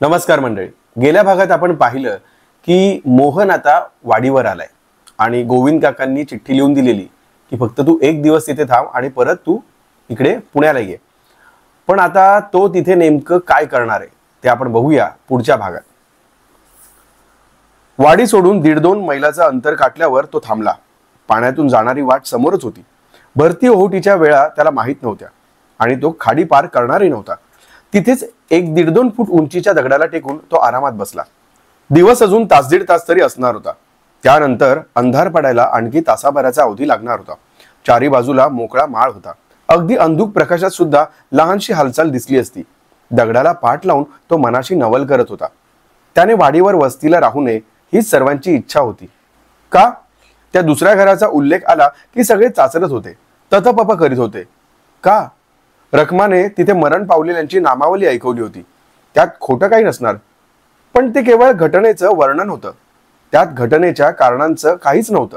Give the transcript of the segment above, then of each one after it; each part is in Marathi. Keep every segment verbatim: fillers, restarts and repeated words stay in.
नमस्कार मंडळी. गेल्या भागात आपण पाहिलं की मोहन आता वाडीवर आलाय आणि गोविंद काकांनी चिठ्ठी लिहून दिलेली की फक्त तू एक दिवस तिथे थांब आणि परत तू इकडे पुण्याला ये. पण आता तो तिथे नेमकं काय करणार आहे ते आपण बघूया पुढच्या भागात. वाडी सोडून दीड दोन मैलाचं अंतर काटल्यावर तो थांबला. पाण्यातून जाणारी वाट समोरच होती. भरती ओहोटीच्या वेळा त्याला माहीत नव्हत्या आणि तो खाडी पार करणारही नव्हता. तिथेच एक दीड दोन फूट उंचीच्या दगडाला टेकून तो आरामात बसला. दिवस अजून तास दीड तास तरी असणार होता. त्यानंतर अंधार पडायला आणखी तासाभराचा अवधी लागणार होता. चारी बाजूला मोकळा माळ होता. अगदी अंधुक प्रकाशात सुद्धा लहानशी हालचाल दिसली असती. दगडाला पाठ लावून तो मनाशी नवल करत होता. त्याने वाडीवर वस्तीला राहू नये हीच सर्वांची इच्छा होती. का? त्या दुसऱ्या घराचा उल्लेख आला की सगळे चाचरत होते, ततपप करीत होते. का? रखमाने तिथे मरण पावलेल्यांची नामावली ऐकवली होती. त्यात खोटं काही नसणार, पण ते केवळ घटनेचं वर्णन होतं. त्यात घटनेच्या कारणांचं काहीच नव्हतं.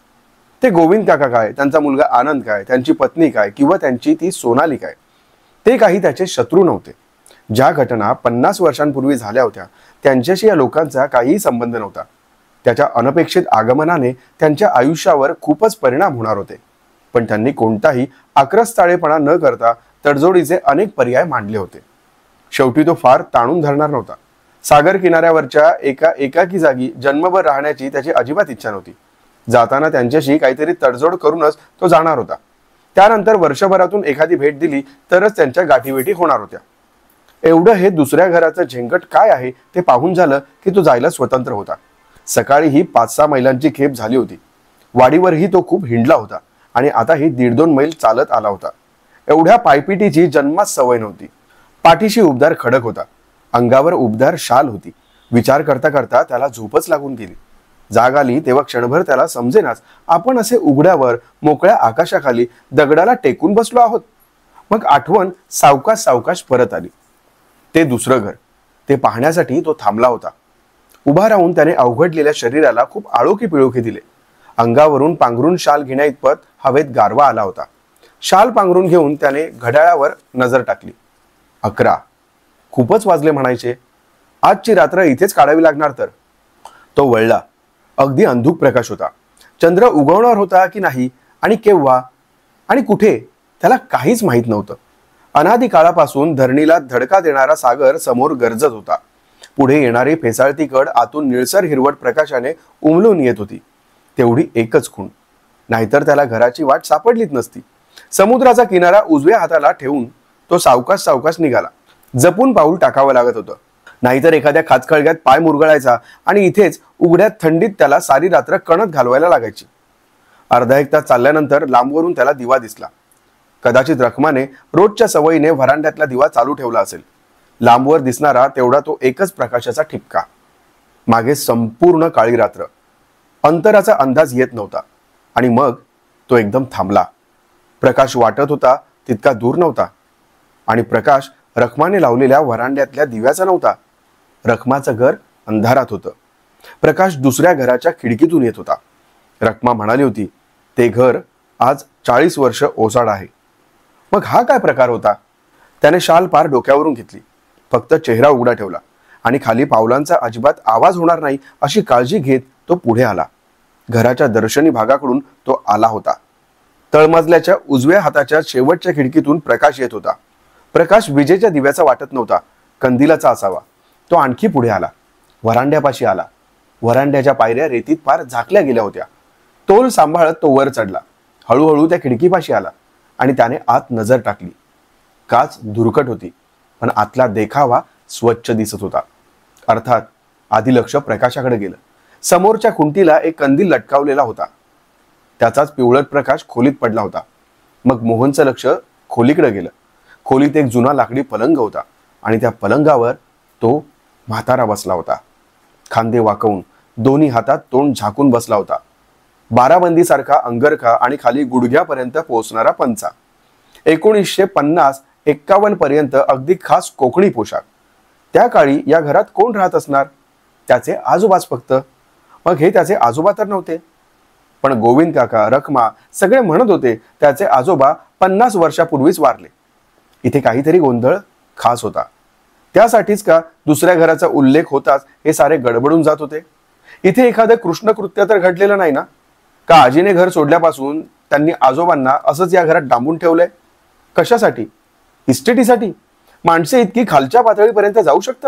ते गोविंद काका काय, त्यांचा मुलगा आनंद काय, त्यांची पत्नी काय किंवा त्यांची ती सोनाली काय, ते काही त्याचे शत्रू नव्हते. ज्या घटना पन्नास वर्षांपूर्वी झाल्या होत्या त्यांच्याशी या लोकांचा काहीही संबंध नव्हता. त्याच्या अनपेक्षित आगमनाने त्यांच्या आयुष्यावर खूपच परिणाम होणार होते. पण त्यांनी कोणताही आक्रस्ताळेपणा न करता तडजोडीचे अनेक पर्याय मांडले होते. शेवटी तो फार ताणून धरणार नव्हता. सागर किनाऱ्यावरच्या एका एकाकी जागी जन्मभर राहण्याची त्याची अजिबात इच्छा नव्हती. जाताना त्यांच्याशी काहीतरी तडजोड करूनच तो जाणार होता. त्यानंतर वर्षभरातून एखादी भेट दिली तरच त्यांच्या गाठीभेटी होणार होत्या. एवढं हे दुसऱ्या घराचं झेंगट काय आहे ते पाहून झालं की तो जायला स्वतंत्र होता. सकाळी ही पाच सहा मैलांची खेप झाली होती. वाडीवरही तो खूप हिंडला होता आणि आता ही दीड दोन मैल चालत आला होता. एवढ्या पायपिटीची जन्मात सवय नव्हती. पाठीशी उबदार खडक होता. अंगावर उबदार शाल होती. विचार करता करता त्याला झोपच लागून गेली. जाग आली तेव्हा क्षणभर त्याला समजेनाच आपण असे उघड्यावर मोकळ्या आकाशाखाली दगडाला टेकून बसलो आहोत. मग आठवण सावकाश सावकाश परत आली. ते दुसरं घर, ते पाहण्यासाठी तो थांबला होता. उभा राहून त्याने अवघडलेल्या शरीराला खूप आळोखी पिळोखी दिले. अंगावरून पांघरून शाल घेण्या इतपत हवेत गारवा आला होता. शाल पांघरून घेऊन त्याने घड्याळावर नजर टाकली. अकरा. खूपच वाजले म्हणायचे. आजची रात्र इथेच काढावी लागणार तर. तो वळला. अगदी अंधुक प्रकाश होता. चंद्र उगवणार होता की नाही आणि केव्हा आणि कुठे त्याला काहीच माहीत नव्हतं. अनादी काळापासून धरणीला धडका देणारा सागर समोर गरजत होता. पुढे येणारी फेसाळती कड आतून निळसर हिरवट प्रकाशाने उमलून येत होती. तेवढी एकच खूण, नाहीतर त्याला घराची वाट सापडलीच नसती. समुद्राचा किनारा उजव्या हाताला ठेवून तो सावकाश सावकाश निघाला. जपून पाऊल टाकावं लागत होतं, नाहीतर एखाद्या खाचखळग्यात पाय मुरगळायचा आणि इथेच उघड्यात थंडीत त्याला सारी रात्र कणत घालवायला लागायची. अर्धा एक तास चालल्यानंतर लांबवरून त्याला दिवा दिसला. कदाचित रखमाने रोजच्या सवयीने व्हरांड्यातला दिवा चालू ठेवला असेल. लांबवर दिसणारा तेवढा तो एकच प्रकाशाचा ठिपका. मागे संपूर्ण काळी रात्र. अंतराचा अंदाज येत नव्हता. आणि मग तो एकदम थांबला. प्रकाश वाटत होता तितका दूर नव्हता. आणि प्रकाश रखमाने लावलेल्या व्हरांड्यातल्या दिव्याचा नव्हता. रखमाचं घर अंधारात होतं. प्रकाश दुसऱ्या घराच्या खिडकीतून येत होता. रखमा म्हणाली होती ते घर आज चाळीस वर्ष ओसाड आहे. मग हा काय प्रकार होता? त्याने शाल पार डोक्यावरून घेतली. फक्त चेहरा उघडा ठेवला आणि खाली पावलांचा अजिबात आवाज होणार नाही अशी काळजी घेत तो पुढे आला. घराच्या दर्शनी भागाकडून तो आला होता. तळमजल्याच्या उजव्या हाताच्या शेवटच्या खिडकीतून प्रकाश येत होता. प्रकाश विजेच्या दिव्याचा वाटत नव्हता, कंदिलाचा असावा. तो आणखी पुढे आला. व्हरांड्यापाशी आला. व्हरांड्याच्या पायऱ्या रेतीत पार झाकल्या गेल्या होत्या. तोल सांभाळत तो वर चढला. हळूहळू त्या खिडकीपाशी आला आणि त्याने आत नजर टाकली. काच धुरकट होती, पण आतला देखावा स्वच्छ दिसत होता. अर्थात आधी लक्ष प्रकाशाकडे गेलं. समोरच्या खुंटीला एक कंदील लटकावलेला होता. त्याचाच पिवळट प्रकाश खोलीत पडला होता. मग मोहनचं लक्ष खोलीकडे गेलं. खोलीत एक जुना लाकडी पलंग होता आणि त्या पलंगावर तो म्हातारा बसला होता. खांदे वाकवून दोन्ही हातात तोंड झाकून बसला होता. बाराबंदीसारखा अंगरखा आणि खाली गुडघ्यापर्यंत पोहोचणारा पंचा. एकोणीसशे पन्नास एक्कावन्न पर्यंत अगदी खास कोकणी पोशाख. त्या काळी या घरात कोण राहत असणार? त्याचे आजोबाच फक्त. मग हे त्याचे आजोबा तर नव्हते. पण गोविंद काका, रखमा सगळे म्हणत होते त्याचे आजोबा पन्नास वर्षापूर्वीच वारले. इथे काहीतरी गोंधळ खास होता. त्यासाठीच का दुसऱ्या घराचा उल्लेख होताच हे सारे गडबडून जात होते? इथे एखादं कृष्णकृत्य तर घडलेलं नाही ना? का आजीने घर सोडल्यापासून त्यांनी आजोबांना असंच या घरात डांबून ठेवलंय? कशासाठी? इस्टेटीसाठी? माणसे इतकी खालच्या पातळीपर्यंत जाऊ शकतात?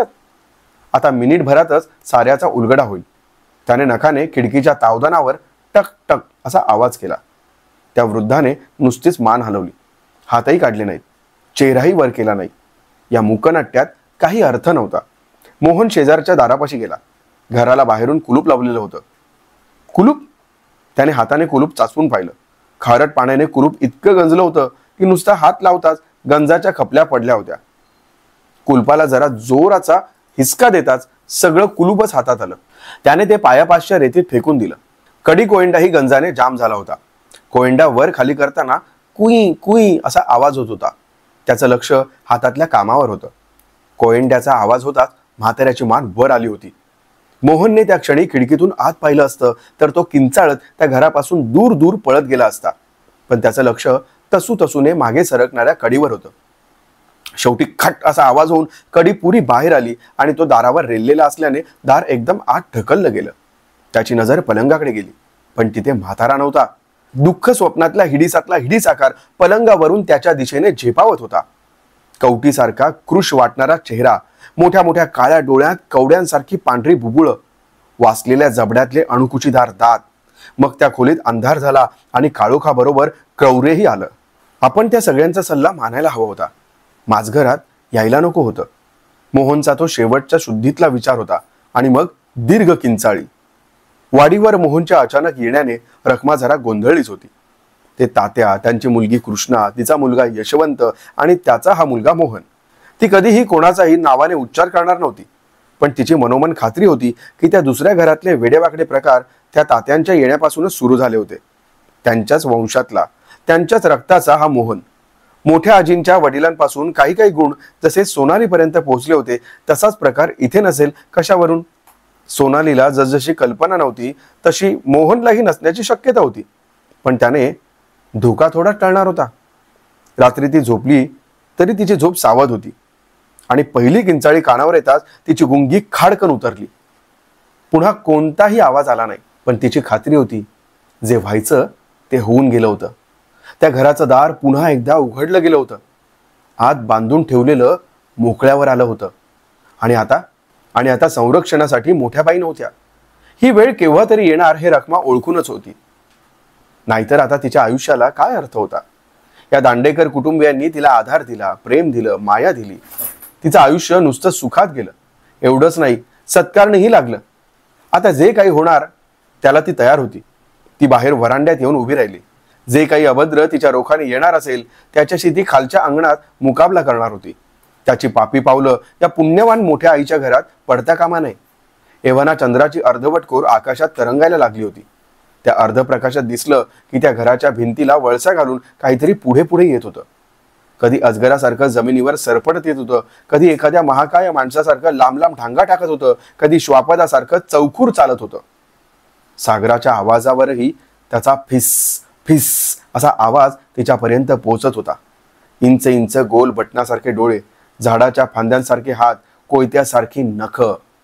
आता मिनिटभरातच साऱ्याचा उलगडा होईल. त्याने नखाने खिडकीच्या तावदानावर टक टक असा आवाज केला. त्या वृद्धाने नुसतीच मान हलवली, हातही काढले नाहीत, चेहराही वर केला नाही. या मूकनाट्यात काही अर्थ नव्हता. मोहन शेजारच्या दारापाशी गेला. घराला बाहेरून कुलूप लावलेलं होतं. कुलूप? त्याने हाताने कुलूप चाचपून पाहिलं. खारट पाण्याने कुलूप इतकं गंजलं होतं की नुसता हात लावताच गंजाच्या खपल्या पडल्या होत्या. कुलपाला जरा जोराचा हिसका देताच सगळं कुलूपच हातात आलं. त्याने ते पायापासच्या रेतीत फेकून दिलं. कडी कोयंडाही गंजाने जाम झाला होता. कोयंडा वर खाली करताना कुई कुई असा आवाज होत होता. त्याचं लक्ष हातातल्या कामावर होतं. कोयंड्याचा आवाज होताच म्हाताऱ्याची मान वर आली होती. मोहनने त्या क्षणी खिडकीतून आत पाहिलं असतं तर तो किंचाळत त्या घरापासून दूर दूर पळत गेला असता. पण त्याचं लक्ष तसू तसूने मागे सरकणाऱ्या कडीवर होतं. शेवटी खट असा आवाज होऊन कडी पुरी बाहेर आली आणि तो दारावर रेललेला असल्याने दार एकदम आत ढकललं गेलं. त्याची नजर पलंगाकडे गेली, पण तिथे म्हातारा नव्हता. दुःख स्वप्नातल्या हिडीसातला हिडीस आकार पलंगावरून त्याच्या दिशेने झेपावत होता. कवटीसारखा कृश वाटणारा चेहरा, मोठ्या मोठ्या काळ्या डोळ्यात कवड्यांसारखी पांढरी बुबुळ, वासलेल्या जबड्यातले अणुकुचीदार दात. मग त्या खोलीत अंधार झाला आणि काळोखाबरोबर क्रौर्यही आलं. आपण त्या सगळ्यांचा सल्ला मानायला हवा होता. माझघरात यायला नको होतं. मोहनचा तो शेवटच्या शुद्धीतला विचार होता. आणि मग दीर्घ किंचाळी. वाडीवर मोहनच्या अचानक येण्याने रखमा जरा गोंधळलीच होती. ते तात्या, त्यांची मुलगी कृष्णा, तिचा मुलगा यशवंत आणि त्याचा हा मुलगा मोहन. ती कधीही कोणाचाही नावाने उच्चार करणार नव्हती, पण तिची मनोमन खात्री होती की त्या दुसऱ्या घरातले वेडेवाकडे प्रकार त्या तात्यांच्या येण्यापासूनच सुरू झाले होते. त्यांच्याच वंशातला, त्यांच्याच रक्ताचा हा मोहन. मोठ्या आजींच्या वडिलांपासून काही काही गुण जसे सोनालीपर्यंत पोहोचले होते, तसाच प्रकार इथे नसेल कशावरून? सोनालीला जसजशी कल्पना नव्हती तशी मोहनलाही नसण्याची शक्यता होती. पण त्याने धोका थोडा टळणार होता. रात्री ती झोपली तरी तिची झोप सावध होती. आणि पहिली किंचाळी कानावर येताच तिची गुंगी खाडकन उतरली. पुन्हा कोणताही आवाज आला नाही, पण तिची खात्री होती जे व्हायचं ते होऊन गेलं होतं. त्या घराचं दार पुन्हा एकदा उघडलं गेलं होतं. आत बांधून ठेवलेलं मोकळ्यावर आलं होतं. आणि आता आणि आता संरक्षणासाठी मोठ्या बाई नव्हत्या. ही वेळ केव्हा तरी येणार हे रखमा ओळखूनच होती. नाहीतर आता तिच्या आयुष्याला काय अर्थ होता? या दांडेकर कुटुंबियांनी तिला आधार दिला, प्रेम दिलं, माया दिली. तिचं आयुष्य नुसतं सुखात गेलं. एवढंच नाही, सत्कारणही लागलं. आता जे काही होणार त्याला ती तयार होती. ती बाहेर वरांड्यात येऊन उभी राहिली. जे काही अभद्र तिच्या रोखाने येणार असेल त्याच्याशी ती खालच्या अंगणात मुकाबला करणार होती. त्याची पापी पावलं या पुण्यवान मोठ्या आईच्या घरात पडता कामा नये. एव्हाना चंद्राची अर्धवट कोर आकाशात तरंगायला लागली होती. त्या अर्धप्रकाशात दिसलं की त्या घराच्या भिंतीला वळसा घालून काहीतरी पुढे पुढे येत होतं. कधी अजगरासारखं जमिनीवर सरपटत येत होतं, कधी एखाद्या महाकाय माणसासारखं लांब लांब ढांगा टाकत होतं, कधी श्वापदासारखं चौखूर चालत होतं. सागराच्या आवाजावरही त्याचा फिस फिस असा आवाज तिच्यापर्यंत पोहोचत होता. इंच इंच गोल बटनासारखे डोळे, झाडाच्या फांद्यांसारखे हात, कोयत्यासारखी नख.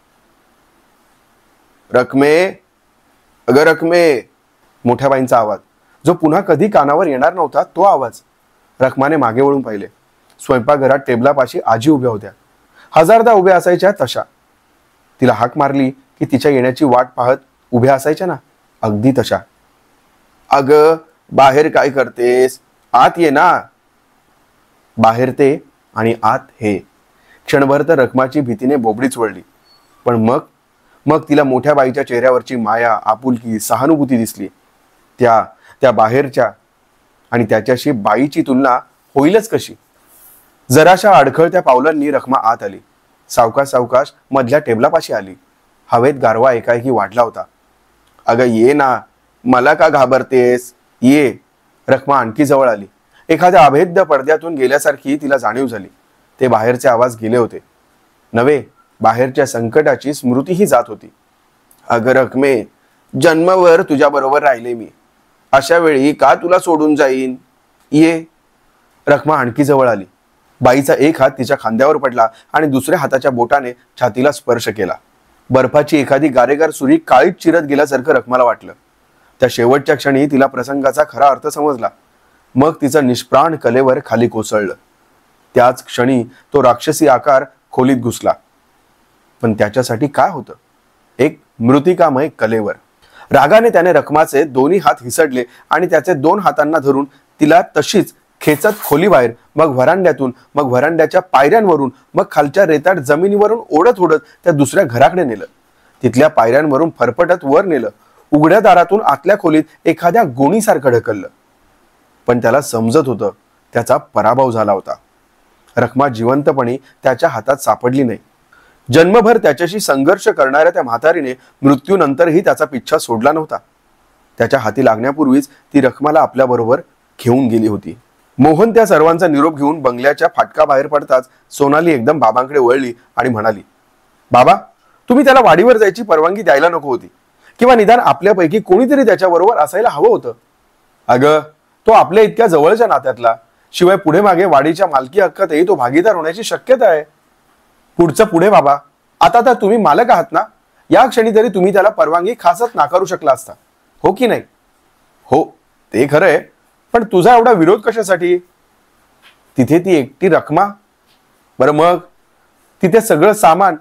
रखमे, अगं रखमे, मोठ्या बाईंचा आवाज, जो पुन्हा कधी कानावर येणार नव्हता तो आवाज. रखमाने मागे वळून पाहिले. स्वयंपाकघरात टेबलापाशी आजी उभ्या होत्या. हजारदा उभ्या असायच्या तशा. तिला हाक मारली की तिच्या येण्याची वाट पाहत उभ्या असायच्या ना, अगदी तशा. अगं बाहेर काय करतेस? आत ये ना. बाहेर ते आणि आत हे. क्षणभर तर रखमाची भीतीने बोबडीच वळली. पण मग मग तिला मोठ्या बाईच्या चेहऱ्यावरची माया, आपुलकी, सहानुभूती दिसली. त्या त्या बाहेरच्या आणि त्याच्याशी बाईची तुलना होईलच कशी? जराशा अडखळत्या पावलांनी रखमा आत आली. सावकाश सावकाश मधल्या टेबलापाशी आली. हवेत गारवा एकाएकी वाढला होता. अगं ये ना, मला का घाबरतेस? ये. रखमा आणखी जवळ आली. एखाद्या अभेद्य पडद्यातून गेल्यासारखी तिला जाणीव झाली. ते बाहेरचे आवाज गेले होते. नव्हे, बाहेरच्या संकटाची स्मृतीही जात होती. अगं रखमे, जन्मभर तुझ्या बरोबर राहिले मी. अशा वेळी का तुला सोडून जाईन? ये. रखमा आणखी जवळ आली. बाईचा एक हात तिच्या खांद्यावर पडला आणि दुसऱ्या हाताच्या बोटाने छातीला स्पर्श केला. बर्फाची एखादी गारेगार सुरी काळीत चिरत गेल्यासारखं रखमाला वाटलं. त्या शेवटच्या क्षणी तिला प्रसंगाचा खरा अर्थ समजला. मग तिचं निष्प्राण कलेवर खाली कोसळलं. त्याच क्षणी तो राक्षसी आकार खोलीत घुसला. पण त्याच्यासाठी काय होतं? एक मृतिकामय कलेवर. रागाने त्याने रखमाचे दोन्ही हात हिसडले आणि त्याचे दोन हातांना धरून तिला तशीच खेचत खोलीबाहेर, मग व्हरांड्यातून, मग व्हरांड्याच्या पायऱ्यांवरून, मग खालच्या रेताड जमिनीवरून ओढत ओढत त्या दुसऱ्या घराकडे नेलं. तिथल्या पायऱ्यांवरून फरफटत वर नेलं. उघड्या दारातून आतल्या खोलीत एखाद्या गोणीसारखं ढकललं. पण त्याला समजत होतं त्याचा पराभव झाला होता. रखमा जिवंतपणी त्याच्या हातात सापडली नाही. जन्मभर त्याच्याशी संघर्ष करणाऱ्या त्या म्हातारीने मृत्यूनंतरही त्याचा पिच्छा सोडला नव्हता. त्याच्या हाती लागण्यापूर्वीच ती रखमाला आपल्याबरोबर घेऊन गेली होती. मोहन त्या सर्वांचा निरोप घेऊन बंगल्याच्या फाटका बाहेर पडताच सोनाली एकदम बाबांकडे वळली आणि म्हणाली, बाबा, तुम्ही त्याला वाडीवर जायची परवानगी द्यायला नको होती, किंवा निदान आपल्यापैकी कोणीतरी त्याच्याबरोबर असायला हवं होतं. अगं, तो आपल्या इतक्या जवळच्या नात्यातला, शिवाय पुढे मागे वाडीच्या मालकी हक्कातही तो भागीदार होण्याची शक्यता आहे. पुढचं पुढे बाबा, आता तर तुम्ही मालक आहात ना, या क्षणी तरी तुम्ही त्याला परवानगी खासच नाकारू शकला असता, हो की नाही? हो, ते खरं आहे, पण तुझा एवढा विरोध कशासाठी? तिथे ती एकटी रखमा, बरं मग तिथे सगळं सामान.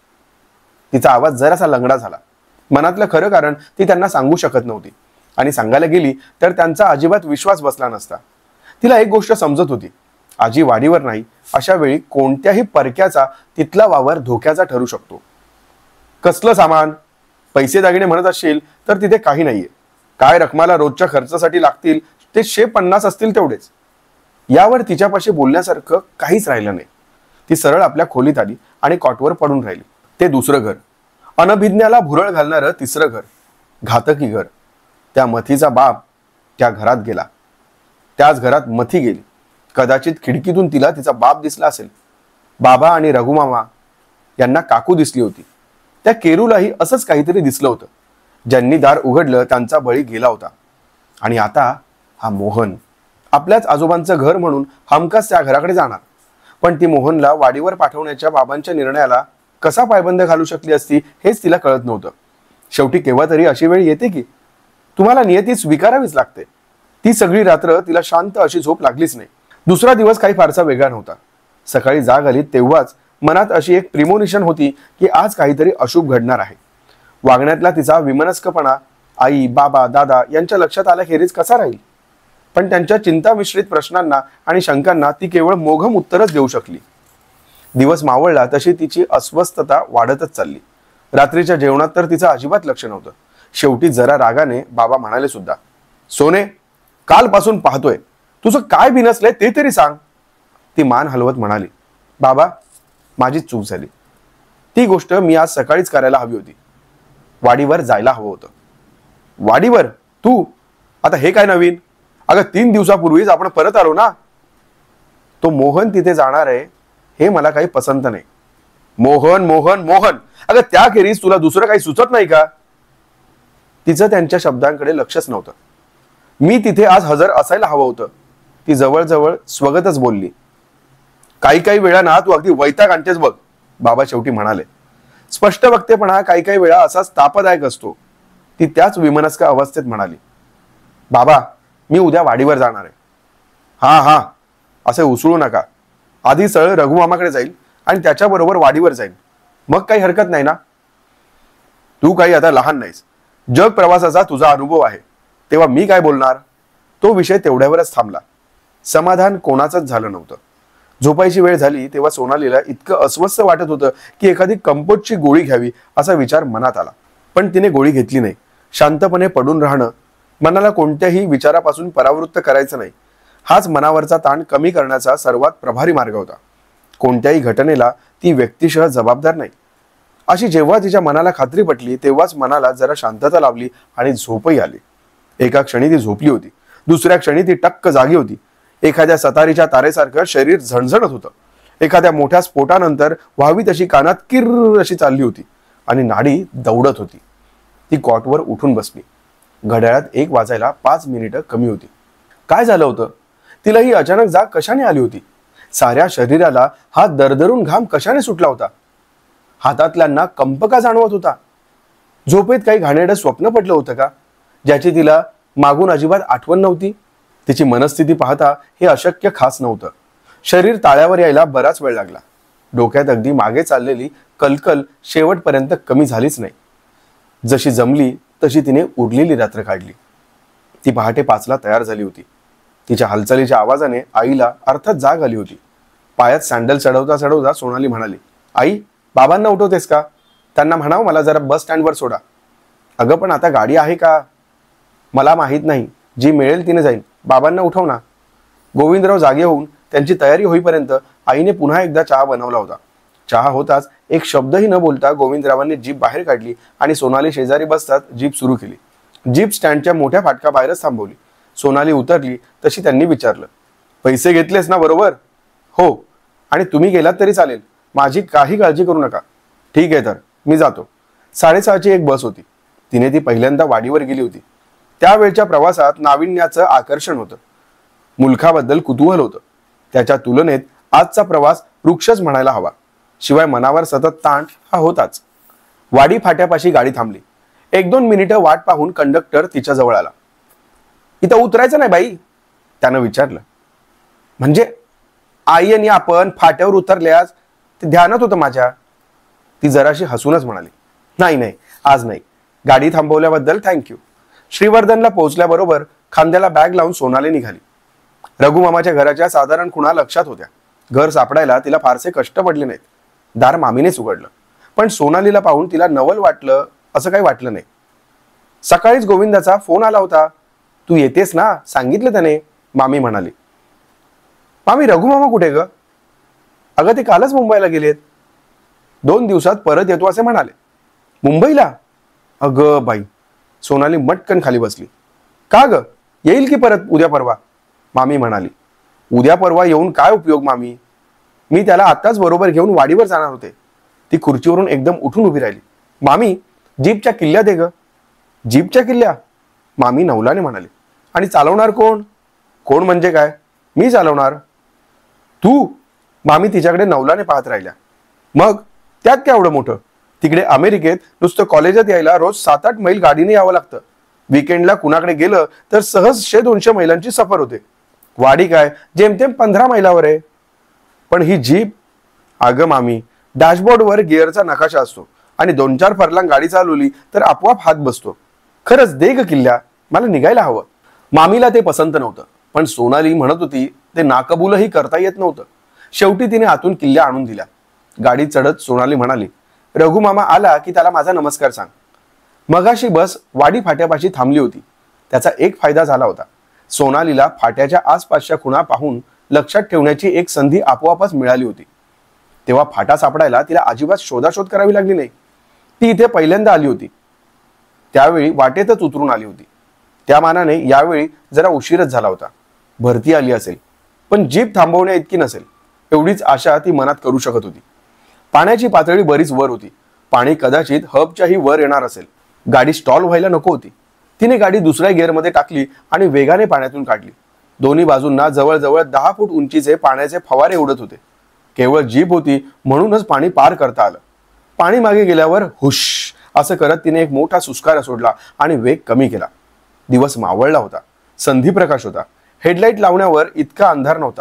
तिचा आवाज जरासा लंगडा झाला. मनातलं खरं कारण ती त्यांना सांगू शकत नव्हती, आणि सांगायला गेली तर त्यांचा अजिबात विश्वास बसला नसता. तिला एक गोष्ट समजत होती, आजी वाडीवर नाही, अशा वेळी कोणत्याही परक्याचा तिथला वावर धोक्याचा ठरू शकतो. कसलं सामान? पैसे दागिने म्हणत असशील तर तिथे काही नाहीये. काय रखमाला रोजच्या खर्चासाठी लागतील ते शे पन्नास असतील तेवढेच. यावर तिच्यापाशी बोलण्यासारखं काहीच राहिलं नाही. ती सरळ आपल्या खोलीत आली आणि कॉटवर पडून राहिली. ते दुसरं घर, अनभिज्ञाला भुरळ घालणारं तिसरं घर, घातकी घर. त्या मथीचा बाप त्या घरात गेला. त्याच घरात मथी गेली. कदाचित खिडकीतून तिला तिचा बाप दिसला असेल. बाबा आणि रघुमामा यांना काकू दिसली होती. त्या केरूलाही असंच काहीतरी दिसलं होतं. ज्यांनी दार उघडलं त्यांचा बळी गेला होता. आणि आता हा मोहन आपल्याच आजोबांचं घर म्हणून हमखास त्या घराकडे जाणार. पण ती मोहनला वाडीवर पाठवण्याच्या बाबांच्या निर्णयाला कसा पायबंद घालू शकली असती हेच तिला कळत नव्हतं. शेवटी केव्हा तरी अशी वेळ येते की तुम्हाला नियती स्वीकारावीच लागते. ती सगळी रात्र तिला शांत अशी झोप लागलीच नाही. दुसरा दिवस काही फारसा वेगळा नव्हता. सकाळी जाग आली तेव्हाच मनात अशी एक प्रिमोनिशन होती की आज काहीतरी अशुभ घडणार आहे. वागण्यातला तिचा विमनस्कपणा आई, बाबा, दादा यांच्या लक्षात आल्याखेरीज कसा राहील? पण त्यांच्या चिंता मिश्रित प्रश्नांना आणि शंकांना ती केवळ मोघम उत्तरच देऊ शकली. दिवस मावळला तशी तिची अस्वस्थता वाढतच चालली. रात्रीच्या जेवणात तर तिचं अजिबात लक्ष नव्हतं. शेवटी जरा रागाने बाबा म्हणाले सुद्धा, सोने, कालपासून पाहतोय, तुझं काय बिनसलंय ते तरी सांग. ती मान हलवत म्हणाली, बाबा, माझीच चूक झाली. ती गोष्ट मी आज सकाळीच करायला हवी होती. वाडीवर जायला हवं होतं. वाडीवर? तू? आता हे काय नवीन? अगं, तीन दिवसापूर्वीच आपण परत आलो ना. तो मोहन तिथे जाणार आहे हे मला काही पसंत नाही. मोहन मोहन मोहन अगं, त्याखेरीज तुला दुसरं काही सुचत नाही का? तिचं त्यांच्या शब्दांकडे लक्षच नव्हतं. मी तिथे आज हजर असायला हवं होतं. ती जवळजवळ स्वगतच बोलली. काही काही वेळा ना तू अगदी वैताग आणतेस बघ, बाबा शेवटी म्हणाले. स्पष्ट वक्तेपणा काही काही वेळा असाच तापदायक असतो. ती त्याच विमनस्क अवस्थेत म्हणाली, बाबा, मी उद्या वाडीवर जाणार आहे. हा हा असे उसळू नका. आधी सरळ रघुमामाकडे जाईल आणि त्याच्याबरोबर वाडीवर जाईल. मग काही हरकत नाही ना? तू काही आता लहान नाहीस. जग प्रवासाचा तुझा अनुभव आहे, तेव्हा मी काय बोलणार? तो विषय तेवढ्यावरच थांबला. समाधान कोणाचंच झालं नव्हतं. झोपायची वेळ झाली तेव्हा सोनालीला इतकं अस्वस्थ वाटत होतं की एखादी कंपोटची गोळी घ्यावी असा विचार मनात आला. पण तिने गोळी घेतली नाही. शांतपणे पडून राहणं, मनाला कोणत्याही विचारापासून परावृत्त करायचं नाही, हाच मनावरचा ताण कमी करण्याचा सर्वात प्रभावी मार्ग होता. कोणत्याही घटनेला ती व्यक्तिशः जबाबदार नाही, अशी जेव्हा तिच्या मनाला खात्री पटली तेव्हाच मनाला जरा शांतता लावली आणि झोपही आली. एका क्षणी ती झोपली होती. दुसऱ्या क्षणी ती टक्क जागी होती. एखाद्या सतारीच्या तारेसारखं शरीर झणझणत होतं. एखाद्या मोठ्या स्फोटानंतर व्हावी तशी कानात किर्र अशी चालली होती आणि नाडी दौडत होती. ती कॉटवर उठून बसली. घड्याळात एक वाजायला पाच मिनिटं कमी होती. काय झालं होतं? तिला ही अचानक जाग कशाने आली होती? साऱ्या शरीराला हा दरदरून घाम कशाने सुटला होता? हातातल्यांना कंप का जाणवत होता? झोपेत काही घाणेरडं स्वप्न पडलं होतं का, ज्याची तिला मागून अजिबात आठवण नव्हती? तिची मनस्थिती पाहता हे अशक्य खास नव्हतं. शरीर ताळ्यावर यायला बराच वेळ लागला. डोक्यात अगदी मागे चाललेली कलकल शेवटपर्यंत कमी झालीच नाही. जशी जमली तशी तिने उरलेली रात्र काढली. ती पहाटे पाचला तयार झाली होती. तिच्या हालचालीच्या आवाजाने आईला अर्थात जाग आली होती. पायात सँडल चढवता चढवता सोनाली म्हणाली, आई, बाबांना उठवतेस का? त्यांना म्हणाव मला जरा बस स्टँडवर सोडा. अगं पण आता गाडी आहे का? मला माहीत नाही, जी मिळेल तिने जाईन. बाबांना उठव ना. गोविंदराव जागे होऊन त्यांची तयारी होईपर्यंत आईने पुन्हा एकदा चहा बनवला होता. चहा होताच एक शब्दही न बोलता गोविंदरावांनी जीप बाहेर काढली आणि सोनाली शेजारी बसतात जीप सुरू केली. जीप स्टँडच्या मोठ्या फाटकाबाहेरच थांबवली. सोनाली उतरली तशी त्यांनी विचारलं, पैसे घेतलेस ना बरोबर? हो, आणि तुम्ही गेलात तरी चालेल, माझी काही काळजी करू नका. ठीक आहे, तर मी जातो. साडेसहाची एक बस होती. तिने ती पहिल्यांदा वाडीवर गेली होती. त्यावेळच्या प्रवासात नाविन्याचं आकर्षण होतं. मुलखाबद्दल कुतूहल होतं. त्याच्या तुलनेत आजचा प्रवास वृक्षच म्हणायला हवा. शिवाय मनावर सतत ताण हा होताच. वाडी फाट्यापाशी गाडी थांबली. एक दोन मिनिटं वाट पाहून कंडक्टर तिच्या जवळ आला. इथं उतरायचं नाही बाई, त्यानं विचारलं. म्हणजे आई आणि आपण फाट्यावर उतरल्यास ते ध्यानात होतं माझ्या. ती जराशी हसूनच म्हणाली, नाही नाही, आज नाही. गाडी थांबवल्याबद्दल थँक्यू. श्रीवर्धनला पोहोचल्याबरोबर खांद्याला बॅग लावून सोनाली निघाली. रघुमामाच्या घराच्या साधारण खुणा लक्षात होत्या. घर सापडायला तिला फारसे कष्ट पडले नाहीत. दार मामीनेच उघडलं. पण सोनालीला पाहून तिला नवल वाटलं असं काही वाटलं नाही. सकाळीच गोविंदाचा फोन आला होता. तू येतेस ना, सांगितलं त्याने, मामी म्हणाली. मामी, रघुमामा कुठे ग? अगं ते कालच मुंबईला गेलेत. दोन दिवसात परत येतो असे म्हणाले. मुंबईला? अगं बाई. सोनाली मटकन खाली बसली. का ग? येईल की परत उद्या परवा, मामी म्हणाली. उद्या परवा येऊन काय उपयोग मामी? मी त्याला आत्ताच बरोबर घेऊन वाडीवर जाणार होते. ती खुर्चीवरून एकदम उठून उभी राहिली. मामी, जीपच्या किल्ल्या दे ग. जीपच्या किल्ल्या? मामी नवलाने म्हणाली. आणि चालवणार कोण? कोण म्हणजे काय? मी चालवणार. तू? मामी तिच्याकडे नवलाने पाहत राहिल्या. मग त्यात काय एवढं मोठं? तिकडे अमेरिकेत नुसतं कॉलेजात यायला रोज सात आठ मैल गाडीने यावं लागतं. विकेंडला कुणाकडे गेलं तर सहज शे दोनशे मैलांची सफर होते. वाडी काय जेमतेम पंधरा मैलावर आहे. पण ही जीप? अगं मामी, डॅशबोर्डवर गिअरचा नकाशा असतो आणि दोन चार फरलांग गाडी चालवली तर आपोआप हात बसतो. खरंच दे ग किल्ल्या, मला निघायला हवं. मामीला ते पसंत नव्हतं, पण सोनाली म्हणत होती ते नाकबूलही करता येत नव्हतं. शेवटी तिने आतून किल्ल्या आणून दिल्या. गाडी चढत सोनाली म्हणाली, रघुमामा आला की त्याला माझा नमस्कार सांग. मगाशी बस वाडी फाट्यापाशी थांबली होती. त्याचा एक फायदा झाला होता. सोनालीला फाट्याच्या आसपासच्या खुणा पाहून लक्षात ठेवण्याची एक संधी आपोआपच मिळाली होती. तेव्हा फाटा सापडायला तिला अजिबात शोधाशोध करावी लागली नाही. ती इथे पहिल्यांदा आली होती. त्यावेळी वाटेतच उतरून आली होती. त्या मानाने यावेळी जरा उशीरच झाला होता. भरती आली असेल, पण जीप थांबवण्या इतकी नसेल एवढीच आशा ती मनात करू शकत होती. पाण्याची पातळी बरीच वर होती. पाणी कदाचित हबच्याही वर येणार असेल. गाडी स्टॉल व्हायला नको होती. तिने गाडी दुसऱ्या गिअरमध्ये टाकली आणि वेगाने पाण्यातून काढली. दोन्ही बाजूंना जवळजवळ दहा फूट उंचीचे पाण्याचे फवारे उडत होते. केवळ जीप होती म्हणूनच पाणी पार करता आलं. पाणी मागे गेल्यावर हुश असं करत तिने एक मोठा सुस्कारा सोडला आणि वेग कमी केला. दिवस मावळला होता. संधी प्रकाश होता. हेडलाईट लावण्यावर इतका अंधार नव्हता.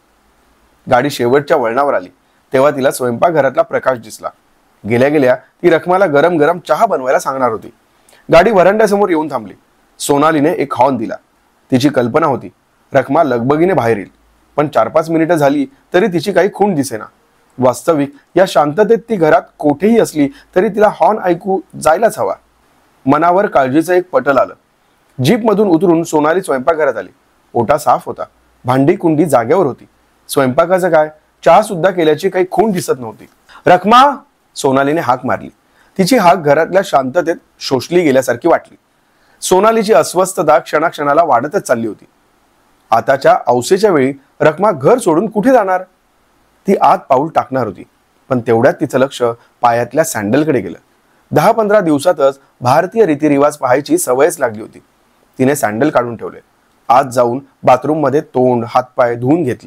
गाडी शेवटच्या वळणावर आली तेव्हा तिला स्वयंपाकघरातला प्रकाश दिसला. गेल्या गेल्या ती रखमाला गरम गरम चहा बनवायला सांगणार होती. गाडी वरांड्यासमोर येऊन थांबली. सोनालीने एक हॉर्न दिला. तिची कल्पना होती रखमा लगबगीने बाहेर येईल, पण चार पाच मिनिटं झाली तरी तिची काही खूण दिसेना. वास्तविक या शांततेत ती घरात कोठेही असली तरी तिला हॉर्न ऐकू जायलाच हवा. मनावर काळजीचं एक पटल आलं. जीपमधून उतरून सोनाली स्वयंपाकघरात आली. ओटा साफ होता. भांडी कुंडी जागेवर होती. स्वयंपाकाचं काय, चहा सुद्धा केल्याची काही खूण दिसत नव्हती. रखमा, सोनालीने हाक मारली. तिची हाक घरातल्या शांततेत शोषली गेल्यासारखी वाटली. सोनालीची अस्वस्थता क्षणाक्षणाला वाढतच चालली होती. आताच्या औसेच्या वेळी रखमा घर सोडून कुठे जाणार? ती आत पाऊल टाकणार होती, पण तेवढ्यात तिचं लक्ष पायातल्या सँडलकडे गेलं. दहा पंधरा दिवसातच भारतीय रीतिरिवाज पाहायची सवयच लागली होती. तिने सँडल काढून ठेवले. आत जाऊन बाथरूम मध्ये तोंड हातपाय धुवून घेतले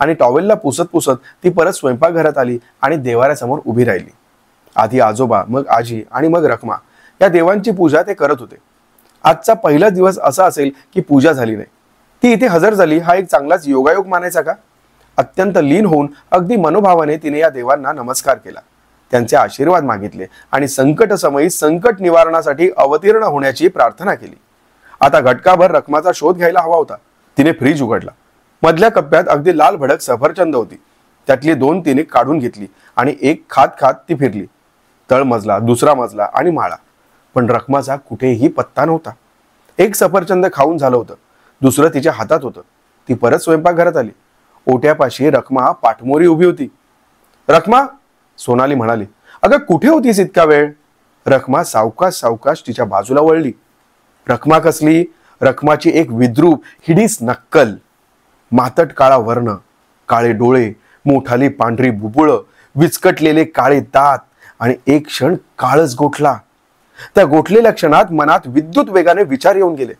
आणि टॉवेलला पुसत पुसत ती परत स्वयंपाकघरात आली आणि देवाऱ्यासमोर उभी राहिली. आधी आजोबा, मग आजी आणि मग रखमा या देवांची पूजा ते करत होते. आजचा पहिला दिवस असा असेल की पूजा झाली नाही. ती इथे हजर झाली हा एक चांगलाच योगायोग मानायचा का? अत्यंत लीन होऊन अगदी मनोभावाने तिने या देवांना नमस्कार केला, त्यांचे आशीर्वाद मागितले आणि संकट समयी संकट निवारणासाठी अवतीर्ण होण्याची प्रार्थना केली. आता घटकाभर रखमाचा शोध घ्यायला हवा होता. तिने फ्रीज उघडला. मधल्या कप्प्यात अगदी लाल भडक सफरचंद होती. त्यातली दोन तिने काढून घेतली आणि एक खात खात ती फिरली. तळमजला, दुसरा मजला आणि माळा, पण रखमाचा कुठेही पत्ता नव्हता. एक सफरचंद खाऊन झालं होतं, दुसरं तिच्या हातात होतं. ती परत स्वयंपाकघरात आली. ओट्यापाशी रखमा पाठमोरी उभी होती. रखमा, सोनाली म्हणाली, अगं कुठे होतीस इतका वेळ? रखमा सावकाश सावकाश तिच्या बाजूला वळली. रखमा कसली? रखमाची एक विद्रूप हिडीस नक्कल. मातट काळा वर्ण, काळे डोळे, मोठाली पांढरी बुबुळं, विचकटलेले काळे दात आणि एक क्षण काळच गोठला. त्या गोठलेल्या क्षणात मनात विद्युत वेगाने विचार येऊन गेले.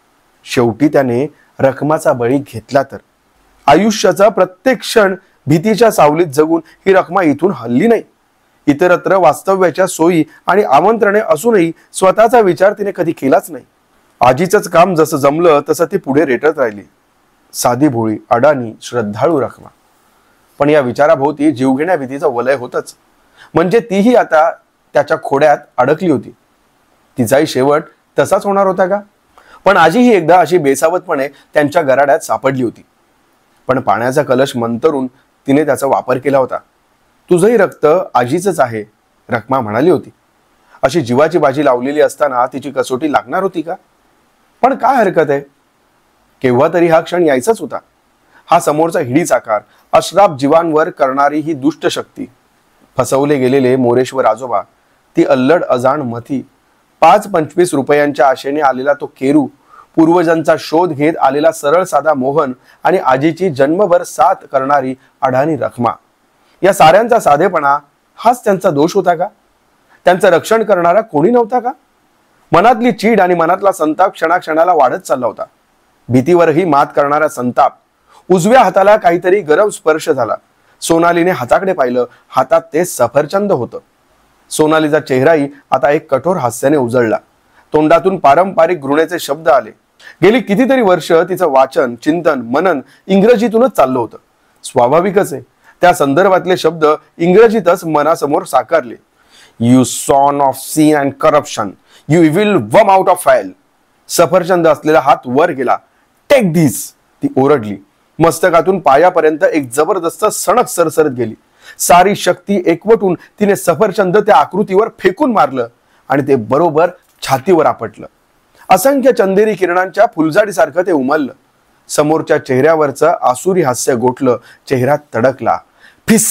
शेवटी त्याने रखमाचा बळी घेतला तर? आयुष्याचा प्रत्येक क्षण भीतीच्या सावलीत जगून ही रखमा इथून हल्ली नाही. इतरत्र वास्तव्याच्या सोयी आणि आमंत्रणे असूनही स्वतःचा विचार तिने कधी केलाच नाही. आजीचंच काम जसं जमलं तसं ती पुढे रेटत राहिली. साधी भोळी, अडाणी, श्रद्धाळू रखमा. पण या विचाराभोवती जीवघेण्या भीतीचं वलय होतच. म्हणजे तीही आता त्याच्या खोड्यात अडकली होती. तिचाही शेवट तसाच होणार होता का? पण आजीही एकदा अशी बेसावतपणे त्यांच्या गराड्यात सापडली होती. पण पाण्याचा कलश मंतरून तिने त्याचा वापर केला होता. तुझंही रक्त आजीचंच आहे, रखमा म्हणाली होती. अशी जीवाची बाजी लावलेली असताना तिची कसोटी लागणार होती का? पण काय हरकत आहे? केव्हा तरी हा क्षण यायचाच होता. हा समोरचा हिडीच आकार, अश्राप जीवांवर करणारी ही दुष्ट शक्ती, फसवले गेलेले मोरेश्वर आजोबा, ती अल्लड अजाण मथी, पाच पंचवीस रुपयांच्या आशेने आलेला तो केरू, पूर्वजांचा शोध घेत आलेला सरळ साधा मोहन आणि आजीची जन्मभर साथ करणारी अडाणी रखमा, या साऱ्यांचा साधेपणा हाच त्यांचा दोष होता का? त्यांचं रक्षण करणारा कोणी नव्हता का? मनातली चीड आणि मनातला संताप क्षणाक्षणाला वाढत चालला होता. भीतीवरही मात करणारा संताप. उजव्या हाताला काहीतरी गरम स्पर्श झाला. सोनालीने हाताकडे पाहिलं. हातात ते सफरचंद होतं. सोनालीचा चेहराही आता एक कठोर हास्याने उजळला. तोंडातून पारंपरिक घृणेचे शब्द आले. गेली कितीतरी वर्ष तिचं वाचन, चिंतन, मनन इंग्रजीतूनच चाललं होतं. स्वाभाविकच आहे, त्या संदर्भातले शब्द इंग्रजीतच मनासमोर साकारले. You son of sin and corruption, you will vomit out of file. सफरचंद असलेला हात वर गेला. टेक धीस, ती ओरडली. मस्तकातून पायापर्यंत एक जबरदस्त सणक सरसरत गेली. सारी शक्ती एकवटून तिने सफरचंद त्या आकृतीवर फेकून मारलं आणि ते बरोबर छातीवर आपटलं. असंख्य चंदेरी किरणांच्या फुलझाडीसारखं ते उमललं. समोरच्या चेहऱ्यावरचं आसुरी हास्य गोठलं. चेहरा तडकला. फिस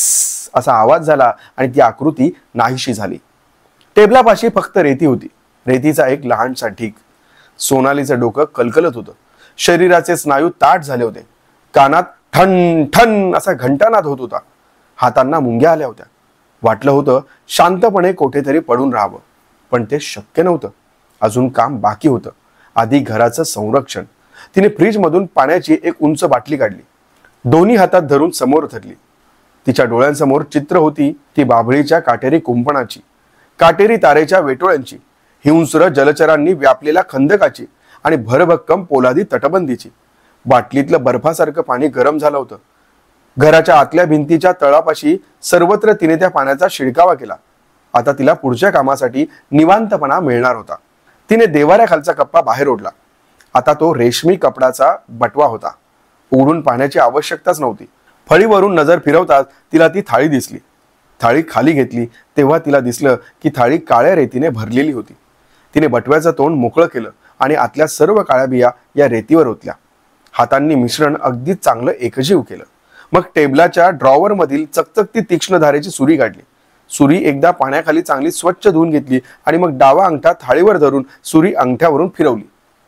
असा आवाज झाला आणि ती आकृती नाहीशी झाली. टेबलापाशी फक्त रेती होती. रेतीचा एक लहानसा ढीग. सोनालीचं डोकं कलकलत होतं. शरीराचे स्नायू ताठ झाले होते. कानात ठण ठण असा घंटानाद होत होता. हातांना मुंग्या आल्या होत्या. वाटलं होतं शांतपणे कुठेतरी पडून राहावं, पण ते शक्य नव्हतं. अजून काम बाकी होतं. आधी घराचं संरक्षण. तिने फ्रीज मधून पाण्याची एक उंच बाटली काढली. दोन्ही हातात धरून समोर धरली. तिच्या डोळ्यांसमोर चित्र होती ती बाभळीच्या काटेरी कुंपणाची, काटेरी तारेच्या वेटोळ्यांची, हिंस्र जलचरांनी व्यापलेल्या खंदकाची आणि भरभक्कम पोलादी तटबंदीची. बाटलीतलं बर्फासारखं पाणी गरम झालं होतं. घराच्या आतल्या भिंतीच्या तळापाशी सर्वत्र तिने त्या पाण्याचा शिडकावा केला. आता तिला पुढच्या कामासाठी निवांतपणा मिळणार होता. तिने देवाऱ्याखालचा कप्पा बाहेर ओढला. आता तो रेशमी कपडाचा बटवा होता. उघडून पाहण्याची आवश्यकताच नव्हती. फळीवरून नजर फिरवताच तिला ती थाळी दिसली. थाळी खाली घेतली तेव्हा तिला दिसलं की थाळी काळ्या रेतीने भरलेली होती. तिने बटव्याचं तोंड मोकळं केलं आणि आतल्या सर्व काळ्या बिया या रेतीवर ओतल्या. हातांनी मिश्रण अगदी चांगलं एकजीव केलं. मग टेबलाच्या ड्रॉवर मधील चकचकती तीक्ष्ण धारेची सुरी काढली. सुरी एकदा पाण्याखाली चांगली स्वच्छ धुवून घेतली आणि मग डावा अंगठा थाळीवर धरून सुरी अंगठ्यावरून फिरवली.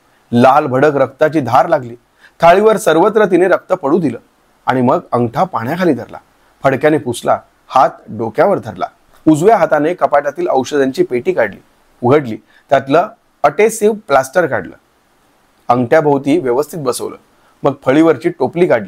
लाल भडक रक्ताची धार लागली. थाळीवर सर्वत्र तिने रक्त पडू दिलं आणि मग अंगठा पाण्याखाली धरला. फडक्याने पुसला. हात डोक्यावर धरला. उजव्या हाताने कपाटातील औषधांची पेटी काढली, उघडली. त्यातलं अटेसिव्ह प्लास्टर काढलं. अंगठ्याभोवती व्यवस्थित बसवलं. मग फळीवरची टोपली काढली.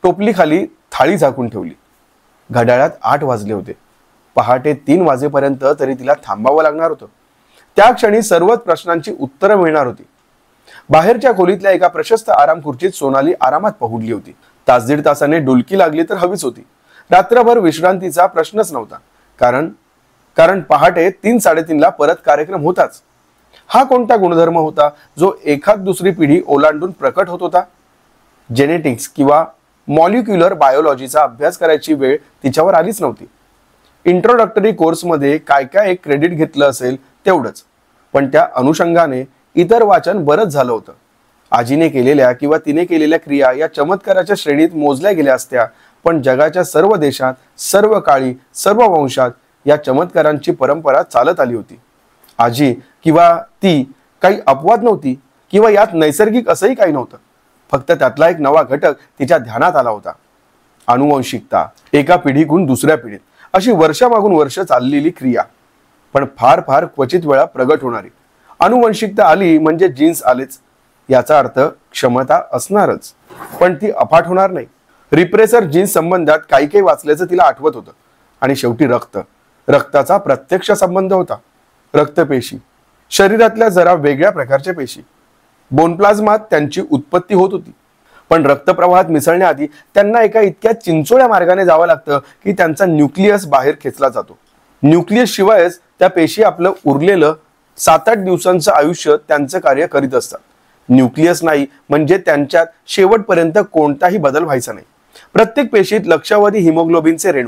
टोपली खाली थाळी झाकून ठेवली. घड्याळात आठ वाजले होते. पहाटे तीन वाजेपर्यंत तरी तिला थांबावं लागणार होतं. त्या क्षणी सर्वच प्रश्नांची उत्तरं मिळणार होती. बाहेरच्या खोलीतल्या एका प्रशस्त आराम खुर्चीत सोनाली आरामात पहुडली होती. तास दीड तासाने डुलकी लागली तर हवीच होती. रात्रभर विश्रांतीचा प्रश्नच नव्हता, कारण कारण पहाटे तीन साडेतीनला परत कार्यक्रम होताच. हा कोणता गुणधर्म होता जो एखाद दुसरी पिढी ओलांडून प्रकट होत होता? जेनेटिक्स किंवा मॉलिक्युलर बायोलॉजीचा अभ्यास करायची वेळ तिच्यावर आलीच नव्हती. इंट्रोडक्टरी कोर्समध्ये काय काय एक क्रेडिट घेतलं असेल तेवढंच, पण त्या अनुषंगाने इतर वाचन बरंच झालं होतं. आजीने केलेल्या किंवा तिने केलेल्या क्रिया या चमत्काराच्या श्रेणीत मोजल्या गेल्या असत्या, पण जगाच्या सर्व देशात, सर्व काळी, सर्व वंशात या चमत्कारांची परंपरा चालत आली होती. आजी किंवा ती काही अपवाद नव्हती किंवा यात नैसर्गिक असंही काही नव्हतं. फक्त त्यातला एक नवा घटक तिच्या ध्यानात आला होता. अनुवंशिकता. एका पिढीकडून दुसऱ्या पिढीत अशी वर्षामागून वर्ष चाललेली क्रिया, पण फार फार क्वचित वेळा प्रगट होणारी. अनुवंशिकता आली म्हणजे जीन्स आलेच, याचा अर्थ क्षमता असणारच, पण ती अफाट होणार नाही. रिप्रेसर जीन्स संबंधात काही काही वाचल्याचं तिला आठवत होतं. आणि शेवटी रक्त. रक्ताचा प्रत्यक्ष संबंध होता. रक्तपेशी, शरीरातल्या जरा वेगळ्या प्रकारच्या पेशी. बोनप्लाझ्मात त्यांची उत्पत्ती होत होती, पण रक्तप्रवाहात मिसळण्याआधी त्यांना एका इतक्या चिंचोळ्या मार्गाने जावं लागतं की त्यांचा न्यूक्लियस बाहेर खेचला जातो. न्यूक्लियस शिवायच त्या पेशी आपलं उरलेलं सात आठ दिवसांचं आयुष्य त्यांचं कार्य करीत असतात. न्यूक्लियस नाही म्हणजे त्यांच्यात शेवटपर्यंत कोणताही बदल व्हायचा नाही. प्रत्येक पेशीत लक्षावधी हिमोग्लोबिनचे रेणू.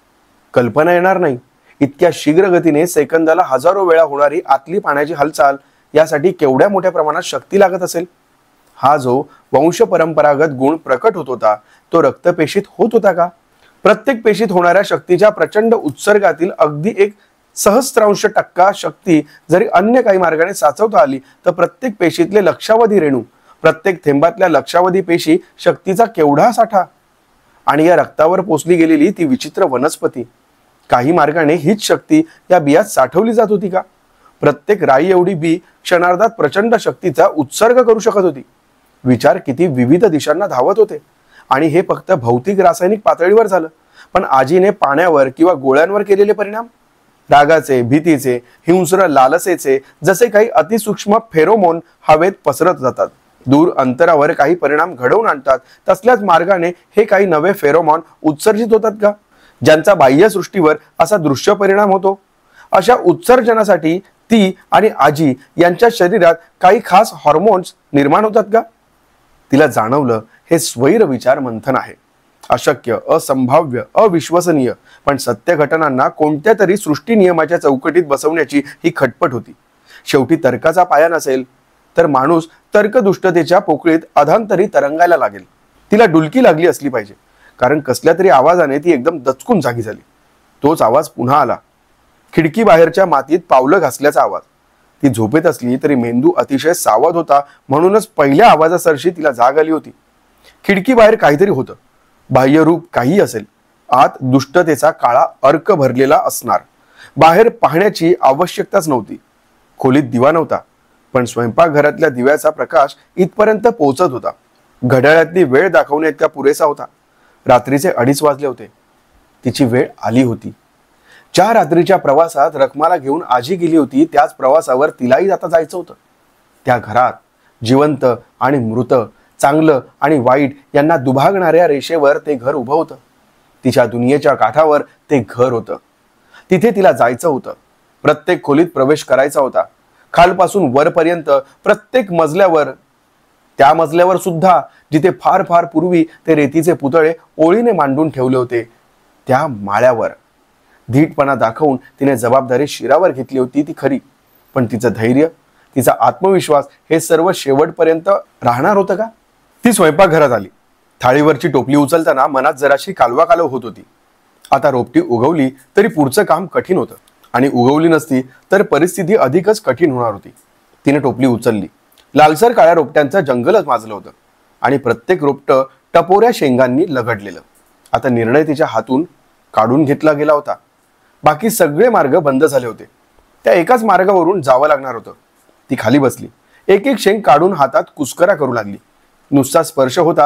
कल्पना येणार नाही इतक्या शीघ्र गतीने सेकंदाला हजारो वेळा होणारी आतली पाण्याची हालचाल यासाठी केवढ्या मोठ्या प्रमाणात शक्ती लागत असेल. हा जो वंश परंपरागत गुण प्रकट होत होता तो रक्तपेशीत होत होता का? प्रत्येक पेशीत होणाऱ्या शक्तीच्या प्रचंड उत्सर्गातील अगदी एक सहस्त्रांश टक्का शक्ती जरी अन्य काही मार्गाने साचवता आली तर प्रत्येक पेशीतले लक्षावधी रेणू, प्रत्येक थेंबातल्या लक्षावधी पेशी शक्तीचा केवढा साठा. आणि या रक्तावर पोचली गेलेली ती विचित्र वनस्पती, काही मार्गाने हीच शक्ती या बियात साठवली जात होती का? प्रत्येक राई एवढी बी क्षणार्धात प्रचंड शक्तीचा उत्सर्ग करू शकत होती. विचार किती विविध दिशांना धावत होते. आणि हे फक्त भौतिक रासायनिक पातळीवर झालं, पण आजीने पाण्यावर किंवा गोळ्यांवर केलेले परिणाम, रागाचे, भीतीचे, हिंस्र लालसेचे जसे काही अतिसूक्ष्म फेरोमोन हवेत पसरत जातात, दूर अंतरावर काही परिणाम घडवून आणतात, तसल्याच मार्गाने हे काही नवे फेरोमॉन उत्सर्जित होतात का, ज्यांचा बाह्यसृष्टीवर असा दृश्य परिणाम होतो? अशा उत्सर्जनासाठी ती आणि आजी यांच्या शरीरात काही खास हॉर्मोन्स निर्माण होतात का? तिला जाणवलं हे स्वैर विचार मंथन आहे. अशक्य, असंभाव्य, अविश्वसनीय, पण सत्य घटनांना कोणत्या तरी सृष्टी नियमाच्या चौकटीत बसवण्याची ही खटपट होती. शेवटी तर्काचा पाया नसेल तर माणूस तर्कदुष्टतेच्या पोकळीत अधांतरी तरंगायला लागेल. तिला डुलकी लागली असली पाहिजे, कारण कसल्या तरी आवाजाने ती एकदम दचकून जागी झाली. तोच आवाज पुन्हा आला. खिडकी बाहेरच्या मातीत पावलं घासल्याचा आवाज. ती झोपेत असली तरी मेंदू अतिशय सावध होता, म्हणूनच पहिल्या आवाजासरशी तिला जाग आली होती. खिडकी बाहेर काहीतरी होतं. बाह्यरूप काही असेल, आत दुष्टतेचा काळा अर्क भरलेला असणार. बाहेर पाहण्याची आवश्यकताच नव्हती. खोलीत दिवा नव्हता, पण स्वयंपाकघरातल्या दिव्याचा प्रकाश इथपर्यंत पोहोचत होता. घड्याळातली वेळ दाखवण्या इतका पुरेसा होता. रात्रीचे अडीच वाजले होते. तिची वेळ आली होती. ज्या रात्रीच्या प्रवासात रखमाला घेऊन आजी गेली होती त्याच प्रवासावर तिलाही आता जायचं होतं. त्या घरात जिवंत आणि मृत, चांगलं आणि वाईट यांना दुभागणाऱ्या रेषेवर ते घर उभं होतं. तिच्या दुनियेच्या काठावर ते घर होतं. तिथे तिला जायचं होतं. प्रत्येक खोलीत प्रवेश करायचा होता. खालपासून वरपर्यंत प्रत्येक मजल्यावर, त्या मजल्यावर सुद्धा जिथे फार फार पूर्वी ते रेतीचे पुतळे ओळीने मांडून ठेवले होते त्या माळ्यावर. धीटपणा दाखवून तिने जबाबदारी शिरावर घेतली होती ती खरी, पण तिचं धैर्य, तिचा आत्मविश्वास हे सर्व शेवटपर्यंत राहणार होतं का? ती स्वयंपाकघरात आली. थाळीवरची टोपली उचलताना मनात जराशी कालवाकालव होत होती. आता रोपटी उगवली तरी पुढचं काम कठीण होतं, आणि उगवली नसती तर परिस्थिती अधिकच कठीण होणार होती. तिने टोपली उचलली. लालसर काळ्या रोपट्यांचं जंगलच माजलं होतं, आणि प्रत्येक रोपटं टपोऱ्या शेंगांनी लगडलेलं. आता निर्णय तिच्या हातून काढून घेतला गेला होता. बाकी सगळे मार्ग बंद झाले होते. त्या एकाच मार्गावरून जावं लागणार होतं. ती खाली बसली. एक एक शेंग काढून हातात कुस्करा करू लागली. नुसता स्पर्श होताच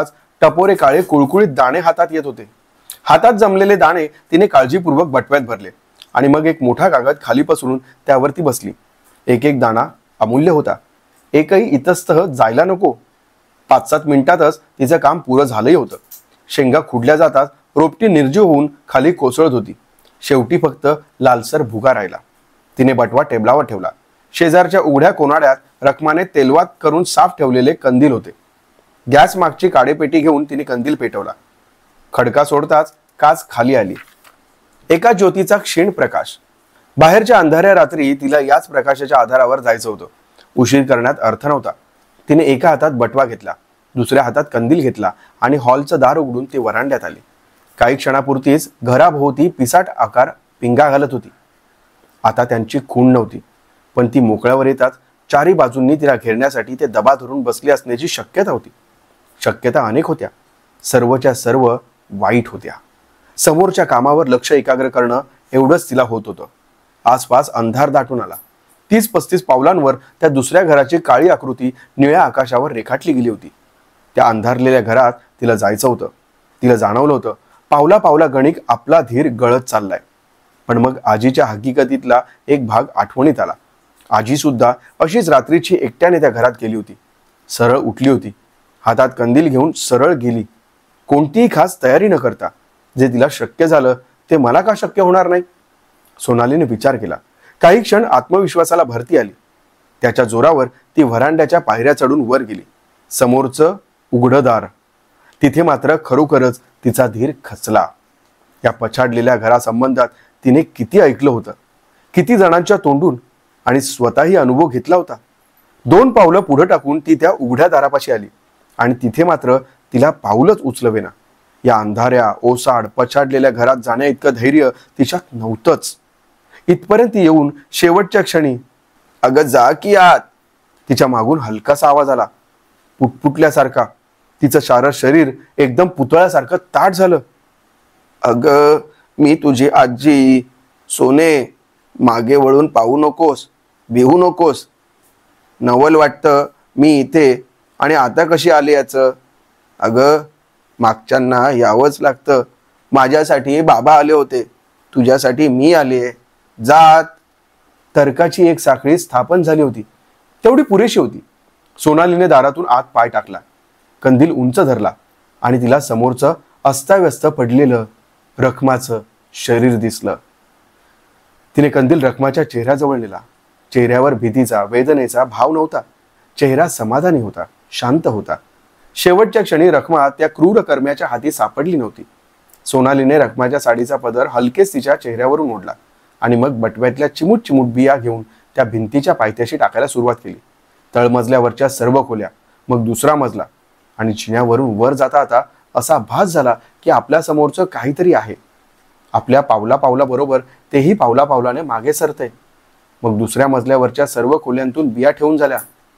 टपोरे काळे कुळकुळीत दाणे हातात येत होते. हातात जमलेले दाणे तिने काळजीपूर्वक बटव्यात भरले आणि मग एक मोठा कागद खाली पसरून त्यावरती बसली. एक एक दाणा अमूल्य होता. एकही इतस्तः जायला नको. पाच सात मिनिटातच तिचं काम पुरं झालंही होतं. शेंगा खुडल्या जातात रोपटी निर्जीव होऊन खाली कोसळत होती. शेवटी फक्त लालसर भुगा राहिला. तिने बटवा टेबलावर ठेवला. शेजारच्या उघड्या कोनाड्यात रखमाने तेलवात करून साफ ठेवलेले कंदील होते. गॅस मागची काडेपेटी घेऊन तिने कंदील पेटवला. खडका सोडताच काच खाली आली. एका ज्योतीचा क्षीण प्रकाश. बाहेरच्या अंधाऱ्या रात्री तिला याच प्रकाशाच्या आधारावर जायचं होतं. उशीर करण्यात अर्थ नव्हता. तिने एका हातात बटवा घेतला, दुसऱ्या हातात कंदील घेतला आणि हॉलचं दार उघडून ती वरांड्यात आली. काही क्षणापुरतीच घराभोवती पिसाट आकार पिंगा घालत होती. आता त्यांची खूण नव्हती, पण ती मोकळ्यावर येताच चारी बाजूंनी तिला घेरण्यासाठी ते दबा धरून बसले असण्याची शक्यता होती. शक्यता अनेक होत्या. सर्वच्या सर्व वाईट होत्या. समोरच्या कामावर लक्ष एकाग्र करणं एवढंच तिला होत होतं. आसपास अंधार दाटून आला. तीस पस्तीस पावलांवर त्या दुसऱ्या घराची काळी आकृती निळ्या आकाशावर रेखाटली गेली होती. त्या अंधारलेल्या घरात तिला जायचं होतं. तिला जाणवलं होतं पावला पावला गणिक आपला धीर गळत चाललाय. पण मग आजीच्या हकीकतीतला एक भाग आठवणीत आला. आजी सुद्धा अशीच रात्रीची एकट्याने त्या घरात गेली होती. सरळ उठली होती. हातात कंदील घेऊन सरळ गेली, कोणतीही खास तयारी न करता. जे तिला शक्य झालं ते मला का शक्य होणार नाही? सोनालीने विचार केला. काही क्षण आत्मविश्वासाला भरती आली. त्याच्या जोरावर ती व्हरांड्याच्या पायऱ्या चढून वर गेली. समोरचं उघडं दार. तिथे मात्र खरोखरच तिचा धीर खचला. या पछाडलेल्या घरासंबंधात तिने किती ऐकलं होतं, किती जणांच्या तोंडून, आणि स्वतःही अनुभव घेतला होता. दोन पावलं पुढे टाकून ती त्या उघड्या दारापाशी आली आणि तिथे मात्र तिला पाऊलच उचलवेना. या अंधाऱ्या ओसाड पछाडलेल्या घरात जाण्या इतकं धैर्य तिच्यात नव्हतंच. इथपर्यंत येऊन शेवटच्या क्षणी अगं जा की आत, तिच्या मागून हलकासा आवाज आला, पुटपुटल्यासारखा. तिचं सारं शरीर एकदम पुतळ्यासारखं ताट झालं. अगं मी तुझी आजी. सोने, मागे वळून पाहू नकोस, भिवू नकोस. नवल वाटतं मी इथे आणि आता कशी आले याचं? अगं मागच्यांना यावंच लागतं. माझ्यासाठी बाबा आले होते, तुझ्यासाठी मी आले. जात. तर्काची एक साखळी स्थापन झाली होती. तेवढी पुरेशी होती. सोनालीने दारातून आत पाय टाकला, कंदील उंच धरला आणि तिला समोरचं अस्ताव्यस्त पडलेलं रखमाचं शरीर दिसलं. तिने कंदील रखमाच्या चेहऱ्याजवळ नेला. चेहऱ्यावर भीतीचा, वेदनेचा भाव नव्हता. चेहरा समाधानी होता, शांत होता. शेवटच्या क्षणी रखमा त्या क्रूर कर्म्याच्या हाती सापडली नव्हती. सोनालीने रखमाच्या साडीचा पदर हलकेच तिच्या चेहऱ्यावरून ओढला आणि मग बटव्यातल्या चिमूट चिमूट बिया घेऊन त्या भिंतीच्या पायथ्याशी टाकायला सुरुवात केली. तळमजल्यावरच्या सर्व खोल्या, मग दुसरा मजला, आणि जिन्यावरून वर जाता आता असा भास झाला की आपल्या समोरचं काहीतरी आहे. आपल्या पावला पावला बरोबर तेही पावला पावलाने मागे सरते. मग दुसऱ्या मजल्यावरच्या सर्व खोल्यांतून बिया ठेवून झाल्या.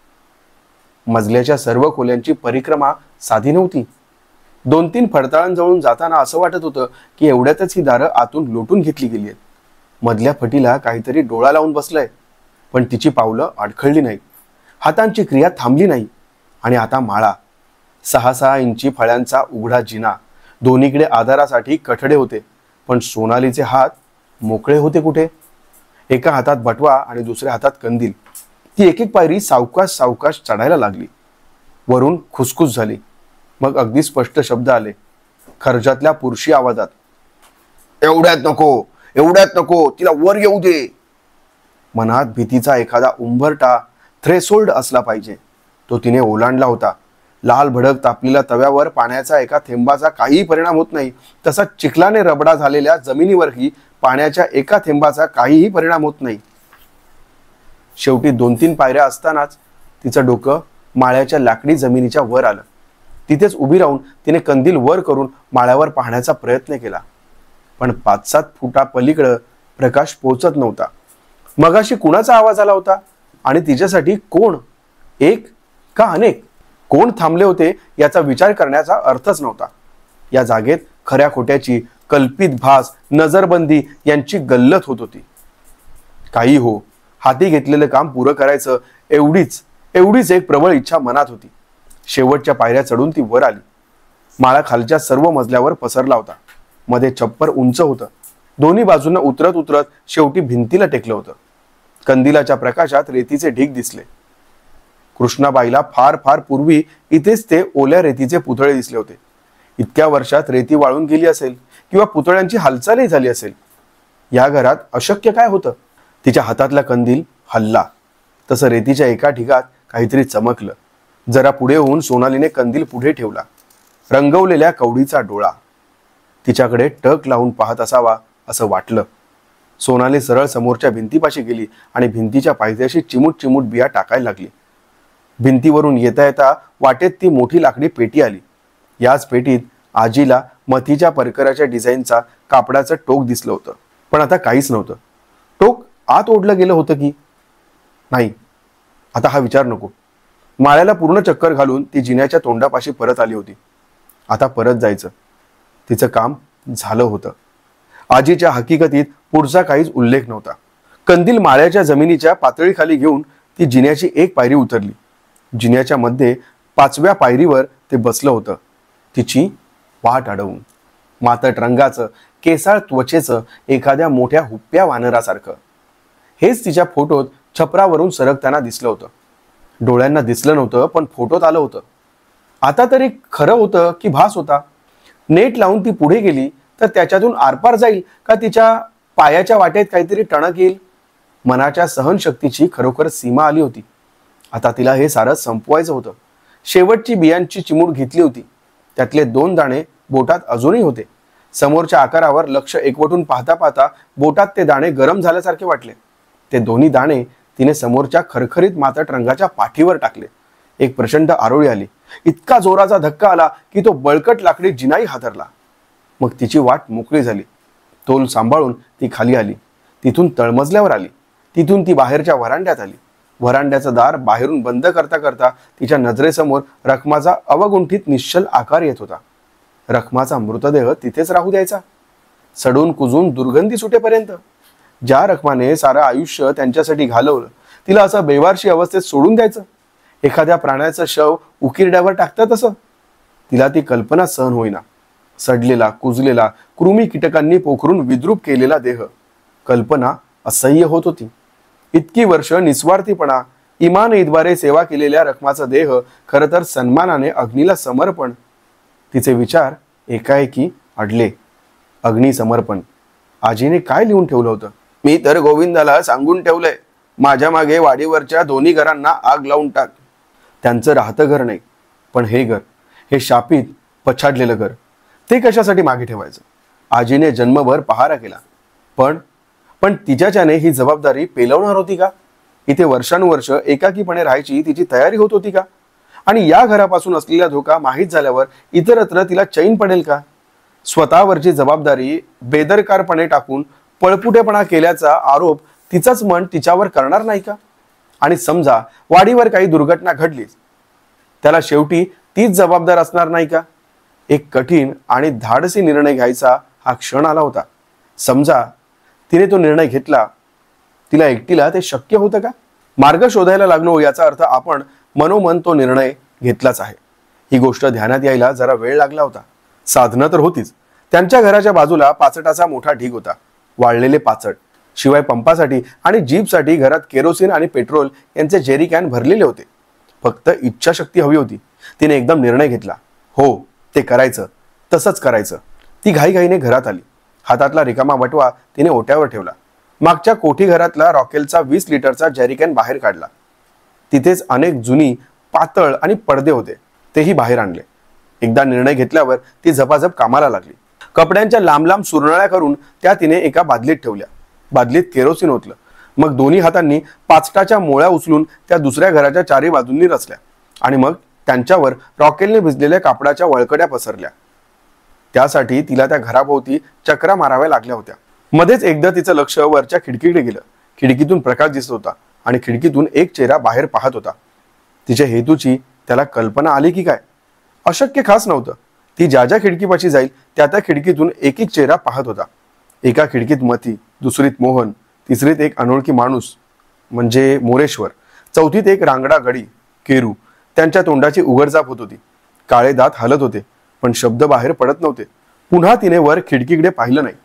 मजल्याच्या सर्व खोल्यांची परिक्रमा साधी नव्हती. दोन तीन फडताळांजवळून जाताना असं वाटत होतं की एवढ्यातच ही दारं आतून लोटून घेतली गेली आहेत. मधल्या फटीला काहीतरी डोळा लावून बसलंय, पण तिची पावलं अडखळली नाही. हातांची क्रिया थांबली नाही. आणि आता माळा. सहा सहा इंची फळ्यांचा उघडा जिना. दोन्हीकडे आधारासाठी कठडे होते, पण सोनालीचे हात मोकळे होते कुठे? एका हातात बटवा आणि दुसऱ्या हातात कंदील. ती एक एक पायरी सावकाश सावकाश चढायला लागली. वरून खुसखुस झाली. मग अगदी स्पष्ट शब्द आले, खर्जातल्या पुरुषी आवाजात, एवढ्यात नको, एवढ्यात नको, तिला वर येऊ दे. मनात भीतीचा एखादा उंबरटा, थ्रेसोल्ड असला पाहिजे. तो तिने ओलांडला होता. लाल भडक तापलेल्या तव्यावर पाण्याचा एका थेंबाचा काहीही परिणाम होत नाही, तसा चिखलाने रबडा झालेल्या जमिनीवरही पाण्याच्या एका थेंबाचा काहीही परिणाम होत नाही. शेवटी दोन तीन पायऱ्या असतानाच तिचं डोकं माळ्याच्या लाकडी जमिनीच्या वर आलं. तिथेच उभी राहून तिने कंदील वर करून माळ्यावर पाहण्याचा प्रयत्न केला, पण पाच सात फुटा पलीकडं प्रकाश पोचत नव्हता. मगाशी कुणाचा आवाज आला होता आणि तिच्यासाठी कोण? एक का अनेक? कोण थांबले होते याचा विचार करण्याचा अर्थच नव्हता. या जागेत खऱ्या खोट्याची, कल्पित भास, नजरबंदी यांची गल्लत होत होती. काही हो, हाती घेतलेलं काम पुरं करायचं एवढीच एवढीच एक प्रबळ इच्छा मनात होती. शेवटच्या पायऱ्या चढून ती वर आली. माळा खालच्या सर्व मजल्यावर पसरला होता. मध्ये छप्पर उंच होतं. दोन्ही बाजूंना उतरत उतरत शेवटी भिंतीला टेकलं होतं. कंदिलाच्या प्रकाशात रेतीचे ढीग दिसले. कृष्णाबाईला फार फार पूर्वी इथेच ते ओल्या रेतीचे पुतळे दिसले होते. इतक्या वर्षात रेती वाळून गेली असेल किंवा पुतळ्यांची हालचालही झाली असेल. या घरात अशक्य काय होतं? तिच्या हातातला कंदील हल्ला तसं रेतीच्या एका ढिगात काहीतरी चमकलं. जरा पुढे होऊन सोनालीने कंदील पुढे ठेवला. रंगवलेल्या कवडीचा डोळा तिच्याकडे टक लावून पाहत असावा असं वाटलं. सोनाली सरळ समोरच्या भिंतीपाशी गेली आणि भिंतीच्या पायथ्याशी चिमूट चिमूट बिया टाकायला लागली. भिंतीवरून येता येता वाटेत ती मोठी लाकडी पेटी आली. याच पेटीत आजीला मतीच्या परकराच्या डिझाईनचा कापडाचं टोक दिसलं होतं. पण आता काहीच नव्हतं. टोक आत ओढलं गेलं होतं की नाही? आता हा विचार नको. माळ्याला पूर्ण चक्कर घालून ती जिन्याच्या तोंडापाशी परत आली होती. आता परत जायचं. तिचं काम झालं होतं. आजीच्या हकीकतीत पुढचा काहीच उल्लेख नव्हता. कंदील माळ्याच्या जमिनीच्या पातळीखाली घेऊन ती जिन्याची एक पायरी उतरली. जिन्याच्या मध्ये पाचव्या पायरीवर ते बसलं होतं. तिची वाट अडवून मातट रंगाचं केसाळ त्वचेचं एखाद्या मोठ्या हुप्प्या वानरासारखं. हेच तिच्या फोटोत छपरावरून सरकताना दिसलं होतं. डोळ्यांना दिसलं नव्हतं पण फोटोत आलं होतं. आता तरी खरं होतं की भास होता? नेट लावून ती पुढे गेली तर त्याच्यातून आरपार जाईल का तिच्या पायाच्या वाटेत काहीतरी टणक येईल? मनाच्या सहनशक्तीची खरोखर सीमा आली होती. आता तिला हे सारं संपवायचं होतं. शेवटची बियांची चिमूट घेतली होती. त्यातले दोन दाणे बोटात अजूनही होते. समोरच्या आकारावर लक्ष एकवटून पाहता पाहता बोटात ते दाणे गरम झाल्यासारखे वाटले. ते दोन्ही दाणे तिने समोरच्या खरखरीत मातट रंगाच्या पाठीवर टाकले. एक प्रचंड आरोळी आली. इतका जोराचा धक्का आला की तो बळकट लाकडी जिनाही हादरला. मग तिची वाट मोकळी झाली. तोल सांभाळून ती खाली आली. तिथून तळमजल्यावर आली. तिथून ती बाहेरच्या व्हरांड्यात आली. व्हरांड्याचं दार बाहेरून बंद करता करता तिच्या नजरेसमोर रखमाचा अवगुंठित निश्चल आकार येत होता. रखमाचा मृतदेह तिथेच राहू द्यायचा, सडून कुजून दुर्गंधी सुटेपर्यंत? ज्या रखमाने सारं आयुष्य त्यांच्यासाठी घालवलं तिला असं बेवारशी अवस्थेत सोडून द्यायचं? एखाद्या प्राण्याचं शव उकिरड्यावर टाकतं तसं? तिला ती कल्पना सहन होईना. सडलेला कुजलेला कृमी कीटकांनी पोखरून विद्रूप केलेला देह. कल्पना असह्य होत होती. इतकी वर्ष निस्वार्थीपणा इमान ईदद्वारे सेवा केलेल्या रखमाचा देह खरं तर सन्मानाने अग्नीला समर्पण. तिचे विचार एकाएकी अडले. अग्नी समर्पण. आजीने काय लिहून ठेवलं होतं? मी तर गोविंदाला सांगून ठेवलंय, माझ्या मागे वाडीवरच्या दोन्ही घरांना आग लावून टाक. त्यांचं राहतं घर नाही, पण हे घर, हे शापित पछाडलेलं घर, ते कशासाठी मागे ठेवायचं? आजीने जन्मभर पहारा केला. पण पण तिच्याच्याने ही जबाबदारी पेलवणार होती का? इथे वर्षानुवर्ष एकाकीपणे राहायची तिची तयारी होत होती का? आणि या घरापासून असलेला धोका माहीत झाल्यावर इतरत्र तिला चैन पडेल का? स्वतःवरची जबाबदारी बेदरकारपणे टाकून पळपुटेपणा केल्याचा आरोप तिचाच मन तिच्यावर करणार नाही का? आणि समजा वाडीवर काही दुर्घटना घडलीच, त्याला शेवटी तीच जबाबदार असणार नाही का? एक कठीण आणि धाडसी निर्णय घ्यायचा हा क्षण आला होता. समजा तिने तो निर्णय घेतला, तिला एकटीला ते शक्य होतं का? मार्ग शोधायला लागलो याचा अर्थ आपण मनोमन तो निर्णय घेतलाच आहे. ही गोष्ट ध्यानात यायला जरा वेळ लागला होता. साधनं तर होतीच. त्यांच्या घराच्या बाजूला पाचटाचा मोठा ढीग होता. वाळलेले पाचट. शिवाय पंपासाठी आणि जीपसाठी घरात केरोसिन आणि पेट्रोल यांचे जेरी कॅन भरलेले होते. फक्त इच्छाशक्ती हवी होती. तिने एकदम निर्णय घेतला. हो, ते करायचं, तसंच करायचं. ती घाईघाईने घरात आली. हातातला रिकामा बटवा तिने ओट्यावर ठेवला. मागच्या कोठी घरातला रॉकेलचा वीस लिटरचा जेरिकॅन बाहेर काढला. तिथेच अनेक जुनी पातळ आणि पडदे होते, तेही बाहेर आणले. एकदा निर्णय घेतल्यावर ती झपाझप कामाला लागली. कपड्यांच्या लांब लांब सुरणाळ्या करून त्या तिने एका बादलीत ठेवल्या. बादलीत केरोसिन ओतलं. मग दोन्ही हातांनी पाचटाच्या मोळ्या उचलून त्या दुसऱ्या घराच्या चारी बाजूंनी रचल्या आणि मग त्यांच्यावर रॉकेलने भिजलेल्या कापडाच्या वळकड्या पसरल्या. त्यासाठी तिला त्या घराभोवती चक्रा माराव्या लागल्या होत्या. मध्येच एकदा तिचं लक्ष वरच्या खिडकीकडे गेलं. खिडकीतून प्रकाश दिसत होता आणि खिडकीतून एक चेहरा बाहेर पाहत होता. तिच्या हेतूची त्याला कल्पना आली की काय? अशक्य खास नव्हतं. ती ज्या ज्या खिडकीपाशी जाईल त्या त्या खिडकीतून एक एक चेहरा पाहत होता. एका खिडकीत मती, दुसरीत मोहन, तिसरीत एक अनोळखी माणूस म्हणजे मोरेश्वर, चौथीत एक रांगडा गडी केरू. त्यांच्या तोंडाची उघडझाप होत होती. काळे दात हलत होते. पण शब्द बाहेर पडत नव्हते. पुन्हा तिने वर खिडकीकडे पाहिलं नाही.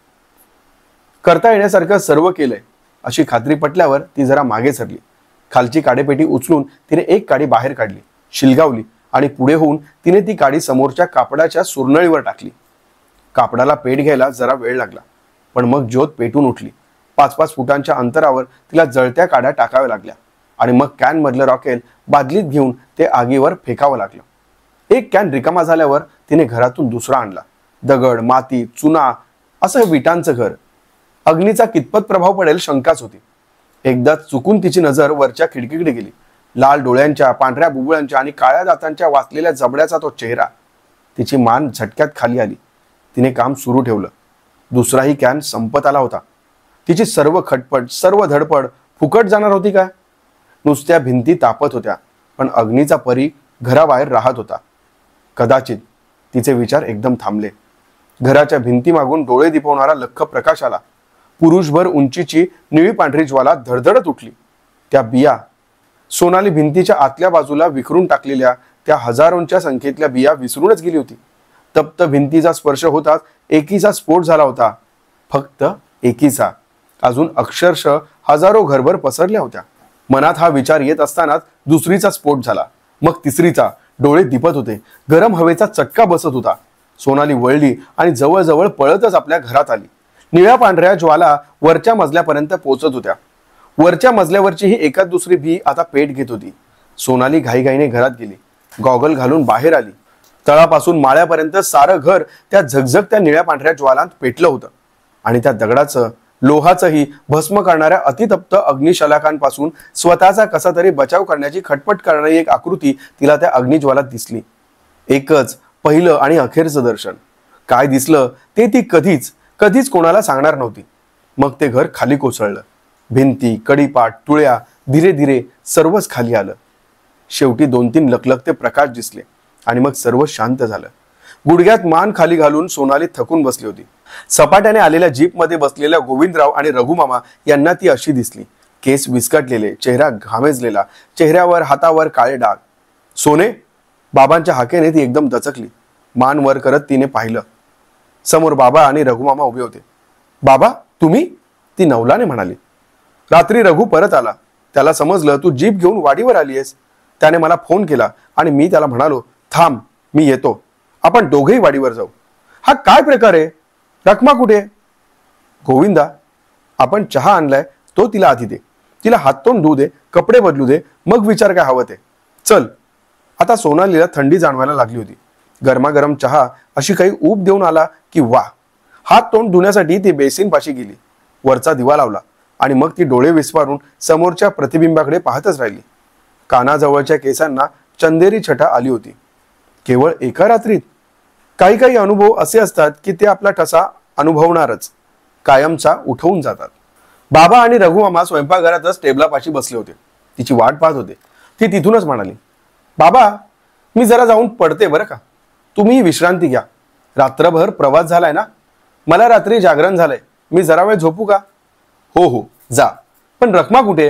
करता येण्यासारखं सर्व केलंय अशी खात्री पटल्यावर ती जरा मागे सरली. खालची काडेपेटी उचलून तिने एक काडी बाहेर काढली, शिलगावली आणि पुढे होऊन तिने ती काडी समोरच्या कापडाच्या सुरनळीवर टाकली. कापडाला पेट घ्यायला जरा वेळ लागला, पण मग ज्योत पेटून उठली. पाच पाच फुटांच्या अंतरावर तिला जळत्या काड्या टाकाव्या लागल्या आणि मग कॅन मधलं रॉकेल बादलीत घेऊन ते आगीवर फेकावं लागलं. एक कॅन रिकामा झाल्यावर तिने घरातून दुसरा आणला. दगड, माती, चुना असं विटांचं घर. अग्नीचा कितपत प्रभाव पडेल शंकाच होती. एकदा चुकून तिची नजर वरच्या खिडकीकडे गेली. लाल डोळ्यांच्या, पांढऱ्या बुबुळांच्या आणि काळ्या दातांच्या वाचलेल्या जबड्याचा तो चेहरा. तिची मान झटक्यात खाली आली. तिने काम सुरू ठेवलं. दुसराही कॅन संपत आला होता. तिची सर्व खटपट, सर्व धडपड फुकट जाणार होती का? नुसत्या भिंती तापत होत्या, पण अग्नीचा परी घराबाहेर राहत होता. कदाचित तिचे विचार एकदम थांबले. घराच्या भिंती मागून डोळे दिपवणारा लख्ख प्रकाश आला. पुरुषभर उंचीची निळी पांढरी ज्वाला धडधडत उठली. त्या बिया, सोनाली भिंतीच्या आतल्या बाजूला विखरून टाकलेल्या त्या हजारोंच्या संख्येतल्या बिया विसरूनच गेली होती. तप्त भिंतीचा स्पर्श होताच एकीचा स्फोट झाला होता. फक्त एकीचा. अजून अक्षरशः हजारो घरभर पसरल्या होत्या. मनात हा विचार येत असतानाच दुसरीचा स्फोट झाला, मग तिसरीचा. डोळे दिपत होते. गरम हवेचा चटका बसत होता. सोनाली वळली आणि जवळजवळ पळतच आपल्या घरात आली. निळ्या पांढऱ्या ज्वाला वरच्या मजल्यापर्यंत पोहोचत होत्या. वरच्या मजल्यावरची ही एकाच दुसरी भी आता पेट घेत होती. सोनाली घाईघाईने घरात गेली. गॉगल घालून बाहेर आली. तळापासून माळ्यापर्यंत सारं घर त्या झगझगत्या निळ्या पांढऱ्या ज्वालांत पेटलं होतं आणि त्या दगडाचं, लोहाचंही भस्म करणाऱ्या अतितप्त अग्निशलाकांपासून स्वतःचा कसा तरी बचाव करण्याची खटपट करणारी एक आकृती तिला त्या अग्निज्वालात दिसली. एकच, पहिलं आणि अखेरचं दर्शन. काय दिसलं ते ती कधीच कधीच कोणाला सांगणार नव्हती. मग ते घर खाली कोसळलं. भिंती, कडिपाट, तुळ्या, धीरे धीरे सर्वच खाली आलं. शेवटी दोन तीन लखलखते प्रकाश दिसले आणि मग सर्व शांत झालं. गुडघ्यात मान खाली घालून सोनाली थकून बसली होती. सपाट्याने आलेल्या जीपमध्ये बसलेल्या गोविंदराव आणि रघुमामा यांना ती अशी दिसली. केस विस्कटलेले, चेहरा घामेजलेला, चेहऱ्यावर हातावर काळे डाग. सोने, बाबांच्या हाकेने ती एकदम दचकली. मान वर करत तिने पाहिलं. समोर बाबा आणि रघुमामा उभे होते. बाबा, तुम्ही? ती नवलाने म्हणाली. रात्री रघु परत आला. त्याला समजलं तू जीप घेऊन वाडीवर आलीयस. त्याने मला फोन केला आणि मी त्याला म्हणालो, थांब, मी येतो, आपण दोघेही वाडीवर जाऊ. हा काय प्रकार आहे? रखमा कुठे? गोविंदा, आपण चहा आणलाय, तो तिला आधी दे. तिला हाततोंड धुऊ दे, कपडे बदलू दे, मग विचार काय हवं ते. चल. आता सोनालीला थंडी जाणवायला लागली होती. गरमागरम चहा अशी काही ऊब देऊन आला की वा. हात तोंड धुण्यासाठी ती बेसिन पाशी गेली. वरचा दिवा लावला आणि मग ती डोळे विस्फारून समोरच्या प्रतिबिंबाकडे पाहतच राहिली. कानाजवळच्या केसांना चंदेरी छटा आली होती. केवळ एका रात्रीत? काही काही अनुभव असे असतात की ते आपला ठसा अनुभवणारच, कायमचा उठवून जातात. बाबा आणि रघुमामा स्वयंपाकघरातच टेबलापाशी बसले होते. तिची वाट पाहत होते. ती तिथूनच म्हणाली, बाबा, मी जरा जाऊन पडते बरं का. तुम्ही विश्रांती घ्या. रात्रभर प्रवास झालाय ना. मला रात्री जागरण झालंय. मी जरा वेळ झोपू का? हो हो, जा. पण रखमा कुठे?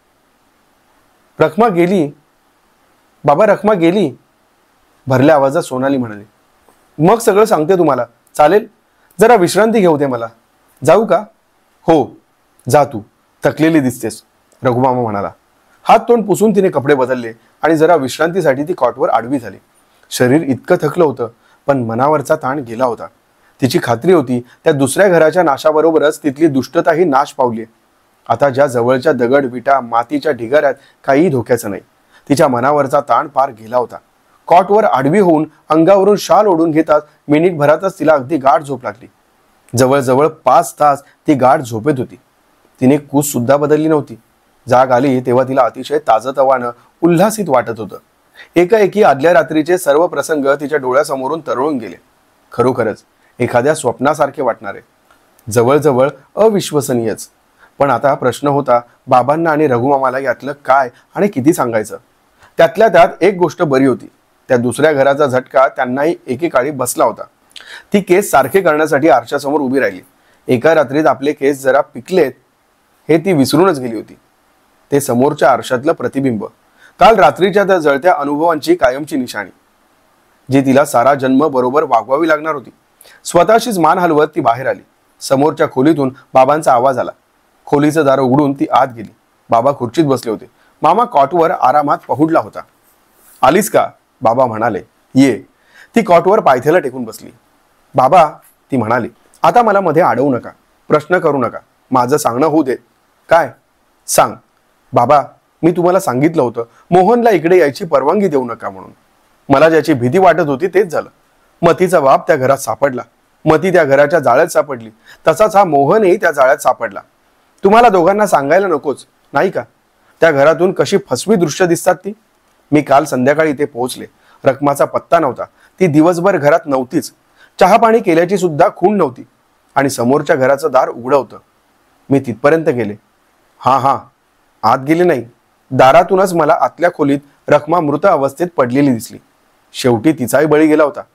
रखमा गेली. बाबा, रखमा गेली. भरल्या आवाजात सोनाली म्हणाली. मग सगळं सांगते तुम्हाला. चालेल? जरा विश्रांती घेऊ दे मला. जाऊ का? हो, जा तू. थकलेली दिसतेस, रघुमामा म्हणाला. हात तोंड पुसून तिने कपडे बदलले आणि जरा विश्रांतीसाठी ती कॉटवर आडवी झाली. शरीर इतकं थकलं होतं, पण मनावरचा ताण गेला होता. तिची खात्री होती त्या दुसऱ्या घराच्या नाशाबरोबरच तिथली दुष्टताही नाश पावली. आता ज्या जवळच्या दगड, विटा, मातीच्या ढिगाऱ्यात काहीही धोक्याचं नाही. तिच्या मनावरचा ताण पार गेला होता. कॉटवर आडवी होऊन अंगावरून शाल ओढून घेताच मिनिटभरातच तिला अगदी गाढ झोप लागली. जवळजवळ पाच तास ती गाढ झोपेत होती. तिने कूस सुद्धा बदलली नव्हती. जाग आली तेव्हा तिला अतिशय ताजतवानं, उल्हासित वाटत होतं. एकाएकी आदल्या रात्रीचे सर्व प्रसंग तिच्या डोळ्यासमोरून तरळून गेले. खरोखरच एखाद्या स्वप्नासारखे वाटणारे, जवळजवळ अविश्वसनीयच. पण आता प्रश्न होता, बाबांना आणि रघुमामाला यातलं काय आणि किती सांगायचं. त्यातल्या त्यात एक गोष्ट बरी होती. त्या दुसऱ्या घराचा झटका त्यांनाही एकेकाळी बसला होता. ती केस सारखे करण्यासाठी आरशासमोर उभी राहिली. एका रात्रीत आपले केस जरा पिकलेत हे ती विसरूनच गेली होती. ते समोरच्या आरशातलं प्रतिबिंब, काल रात्रीच्या त्या जळत्या अनुभवांची कायमची निशाणी. जी तिला सारा जन्म बरोबर वागवावी लागणार होती. स्वतःशीच मान हलवत ती बाहेर आली. समोरच्या खोलीतून बाबांचा आवाज आला. खोलीचं दार उघडून ती आत गेली. बाबा खुर्चीत बसले होते. मामा कॉटवर आरामात पहुडला होता. आलीस का? बाबा म्हणाले. ये. ती कॉटवर पायथ्याला टेकून बसली. बाबा, ती म्हणाली, आता मला मध्ये अडवू नका, प्रश्न करू नका, माझं सांगणं होऊ दे. काय? सांग. बाबा, मी तुम्हाला सांगितलं होतं मोहनला इकडे यायची परवानगी देऊ नका म्हणून. मला ज्याची भीती वाटत होती तेच झालं. मतीचा बाप त्या घरात सापडला. मती त्या घराच्या जाळ्यात सापडली. तसाच हा मोहनही त्या जाळ्यात सापडला. तुम्हाला दोघांना सांगायला नकोच, नाही का? त्या घरातून कशी फसवी दृश्य दिसतात ती. मी काल संध्याकाळी इथे पोहोचले. रकमाचा पत्ता नव्हता. ती दिवसभर घरात नव्हतीच. चहा पाणी केल्याची सुद्धा खूण नव्हती. आणि समोरच्या घराचं दार उघडं होतं. मी तिथपर्यंत गेले. हा हा आत गेले नाही. दारातूनच मला आतल्या खोलीत रखमा मृत अवस्थेत पडलेली दिसली. शेवटी तिचाही बळी गेला होता.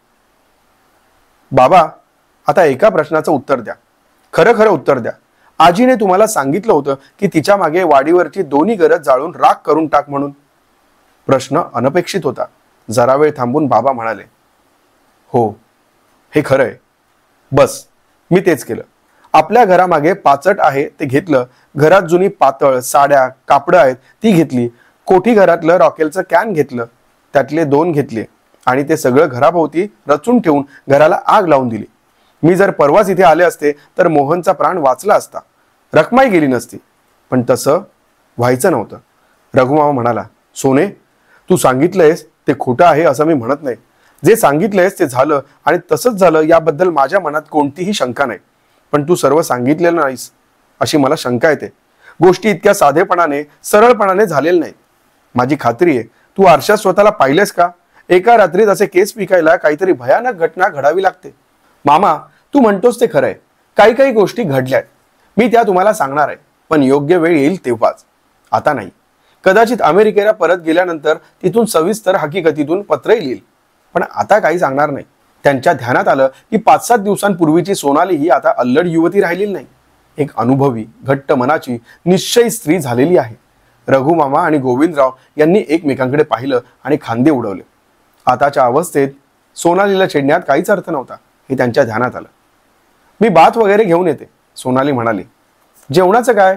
बाबा, आता एका प्रश्नाचं उत्तर द्या. खरं खरं उत्तर द्या. आजीने तुम्हाला सांगितलं होतं की तिच्या मागे वाडीवरची दोन्ही घरं जाळून राख करून टाक म्हणून. प्रश्न अनपेक्षित होता. जरा वेळ थांबून बाबा म्हणाले, हो, हे खरं आहे. बस, मी तेच केलं. आपल्या घरामागे पाचट आहे ते घेतलं. घरात जुनी पातळ साड्या कापडं आहेत ती घेतली. कोठी घरातलं रॉकेलचं कॅन घेतलं. त्यातले दोन घेतले आणि ते सगळं घराभोवती रचून ठेवून घराला आग लावून दिली. मी जर परवाच इथे आले असते तर मोहनचा प्राण वाचला असता. रखमाई गेली नसती. पण तसं व्हायचं नव्हतं. रघुमामा म्हणाला, सोने, तू सांगितलंयस ते खोटं आहे असं मी म्हणत नाही. जे सांगितलंयस ते झालं आणि तसंच झालं याबद्दल माझ्या मनात कोणतीही शंका नाही. पण तू सर्व सांगितलेलं नाहीस अशी मला शंका येते. गोष्टी इतक्या साधेपणाने सरळपणाने झालेल्या नाहीत. माझी खात्री आहे तू आरशात स्वतःला पाहिलेस का? एका रात्रीत असे केस पिकायला काहीतरी भयानक घटना घडावी लागते. मामा, तू म्हणतोस ते खरंय. काही काही गोष्टी घडल्यात. मी त्या तुम्हाला सांगणार आहे. पण योग्य वेळ येईल तेव्हाच, आता नाही. कदाचित अमेरिकेला परत गेल्यानंतर तिथून सविस्तर हकीकतीतून पत्रही लिहिल. पण आता काही सांगणार नाही. त्यांच्या ध्यानात आलं की पाच सात दिवसांपूर्वीची सोनाली ही आता अल्लड युवती राहिलेली नाही. एक अनुभवी घट्ट मनाची निश्चयी स्त्री झालेली आहे. रघुमामा आणि गोविंदराव यांनी एकमेकांकडे पाहिलं आणि खांदे उडवले. आताच्या अवस्थेत सोनालीला छेडण्यात काहीच अर्थ नव्हता हे त्यांच्या ध्यानात आलं. मी भात वगैरे घेऊन येते, सोनाली म्हणाली. जेवणाचं काय?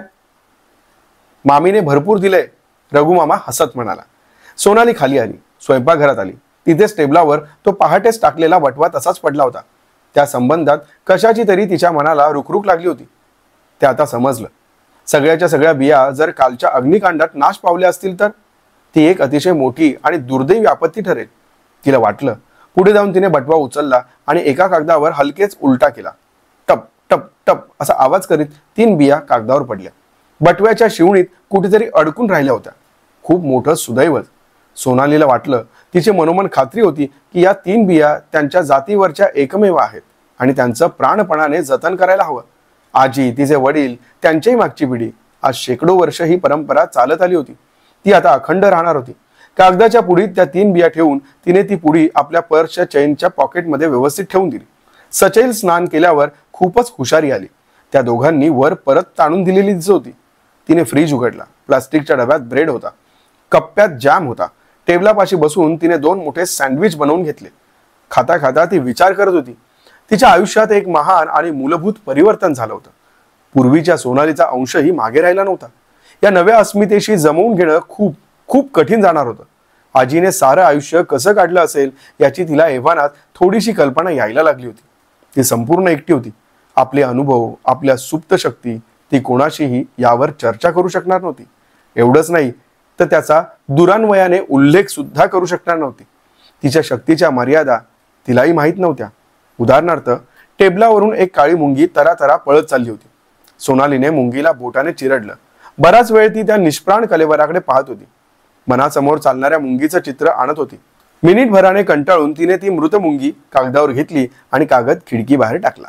मामीने भरपूर दिलंय, रघुमामा हसत म्हणाला. सोनाली खाली आली. स्वयंपाकघरात आली. तिथेच टेबलावर तो पहाटेच टाकलेला वटवा तसाच पडला होता. त्या संबंधात कशाची तरी तिच्या मनाला रुखरुख लागली होती. ते आता समजलं. सगळ्याच्या सगळ्या बिया जर कालच्या अग्निकांडात नाश पावल्या असतील तर ती एक अतिशय मोठी आणि दुर्दैवी आपत्ती ठरेल. तिला वाटलं. पुढे जाऊन तिने बटवा उचलला आणि एका कागदावर हलकेच उलटा केला. टप टप टप असा आवाज करीत तीन बिया कागदावर पडल्या. बटव्याच्या शिवणीत कुठेतरी अडकून राहिल्या होत्या. खूप मोठं सुदैव. सोनालीला वाटलं, तिची मनोमन खात्री होती की या तीन बिया त्यांच्या जातीवरच्या एकमेव आहेत आणि त्यांचं प्राणपणाने जतन करायला हवं. आजी, तिचे वडील, त्यांच्याही मागची पिढी, आज शेकडो वर्ष ही परंपरा चालत आली होती. ती आता अखंड राहणार होती. कागदाच्या पुडीत त्या तीन बिया ठेवून तिने ती पुडी आपल्या पर्सच्या चेनच्या पॉकेटमध्ये व्यवस्थित ठेवून दिली. सचैल स्नान केल्यावर खूपच हुशारी आली. त्या दोघांनी वर परत ताणून दिलेली दिसत होती. तिने फ्रीज उघडला. प्लास्टिकच्या डब्यात ब्रेड होता. कप्प्यात जॅम होता. टेबलापाशी बसून तिने दोन मोठे सँडविच बनवून घेतले. खाता खाता ती विचार करत होती. तिच्या आयुष्यात एक महान आणि मूलभूत परिवर्तन झालं होतं. पूर्वीच्या सोनालीचा अंशही मागे राहिला नव्हता. या नव्या अस्मितेशी जमवून घेणं खूप खूप कठीण जाणार होतं. आजीने सारं आयुष्य कसं काढलं असेल याची तिला एव्हानात थोडीशी कल्पना यायला लागली होती. ती संपूर्ण एकटी होती. आपले अनुभव, आपल्या सुप्त शक्ती ती कोणाशीही यावर चर्चा करू शकणार नव्हती. एवढंच नाही तर त्याचा दुरान्वयाने उल्लेख सुद्धा करू शकणार नव्हती. तिच्या शक्तीच्या मर्यादा तिलाही माहीत नव्हत्या. उदाहरणार्थ, टेबलावरून एक काळी मुंगी तरातरा पळत चालली होती. सोनालीने मुंगीला बोटाने चिरडलं. बराच वेळ ती त्या निष्प्राण कलेवराकडे पाहत होती. मनासमोर चालणाऱ्या मुंगीचं चित्र आणत होती. मिनिटभराने कंटाळून तिने ती मृत मुंगी कागदावर घेतली आणि कागद खिडकी बाहेर टाकला.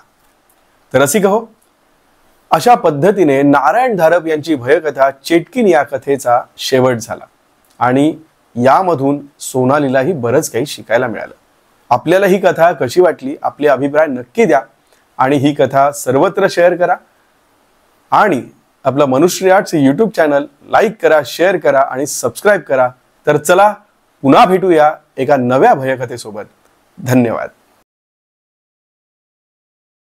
तर रसिक हो, अशा पद्धतीने नारायण धारप यांची भयकथा चेटकीन या कथेचा शेवट झाला आणि यामधून सोनालीलाही बरंच काही शिकायला मिळालं. आपल्याला ही कथा कशी वाटली? आपले अभिप्राय नक्की द्या आणि ही कथा सर्वत्र शेअर करा आणि आपलं Manushree arts YouTube channel like करा, शेअर करा आणि सबस्क्राईब करा. तर चला पुन्हा भेटूया एका नव्या भयकथेसोबत. धन्यवाद.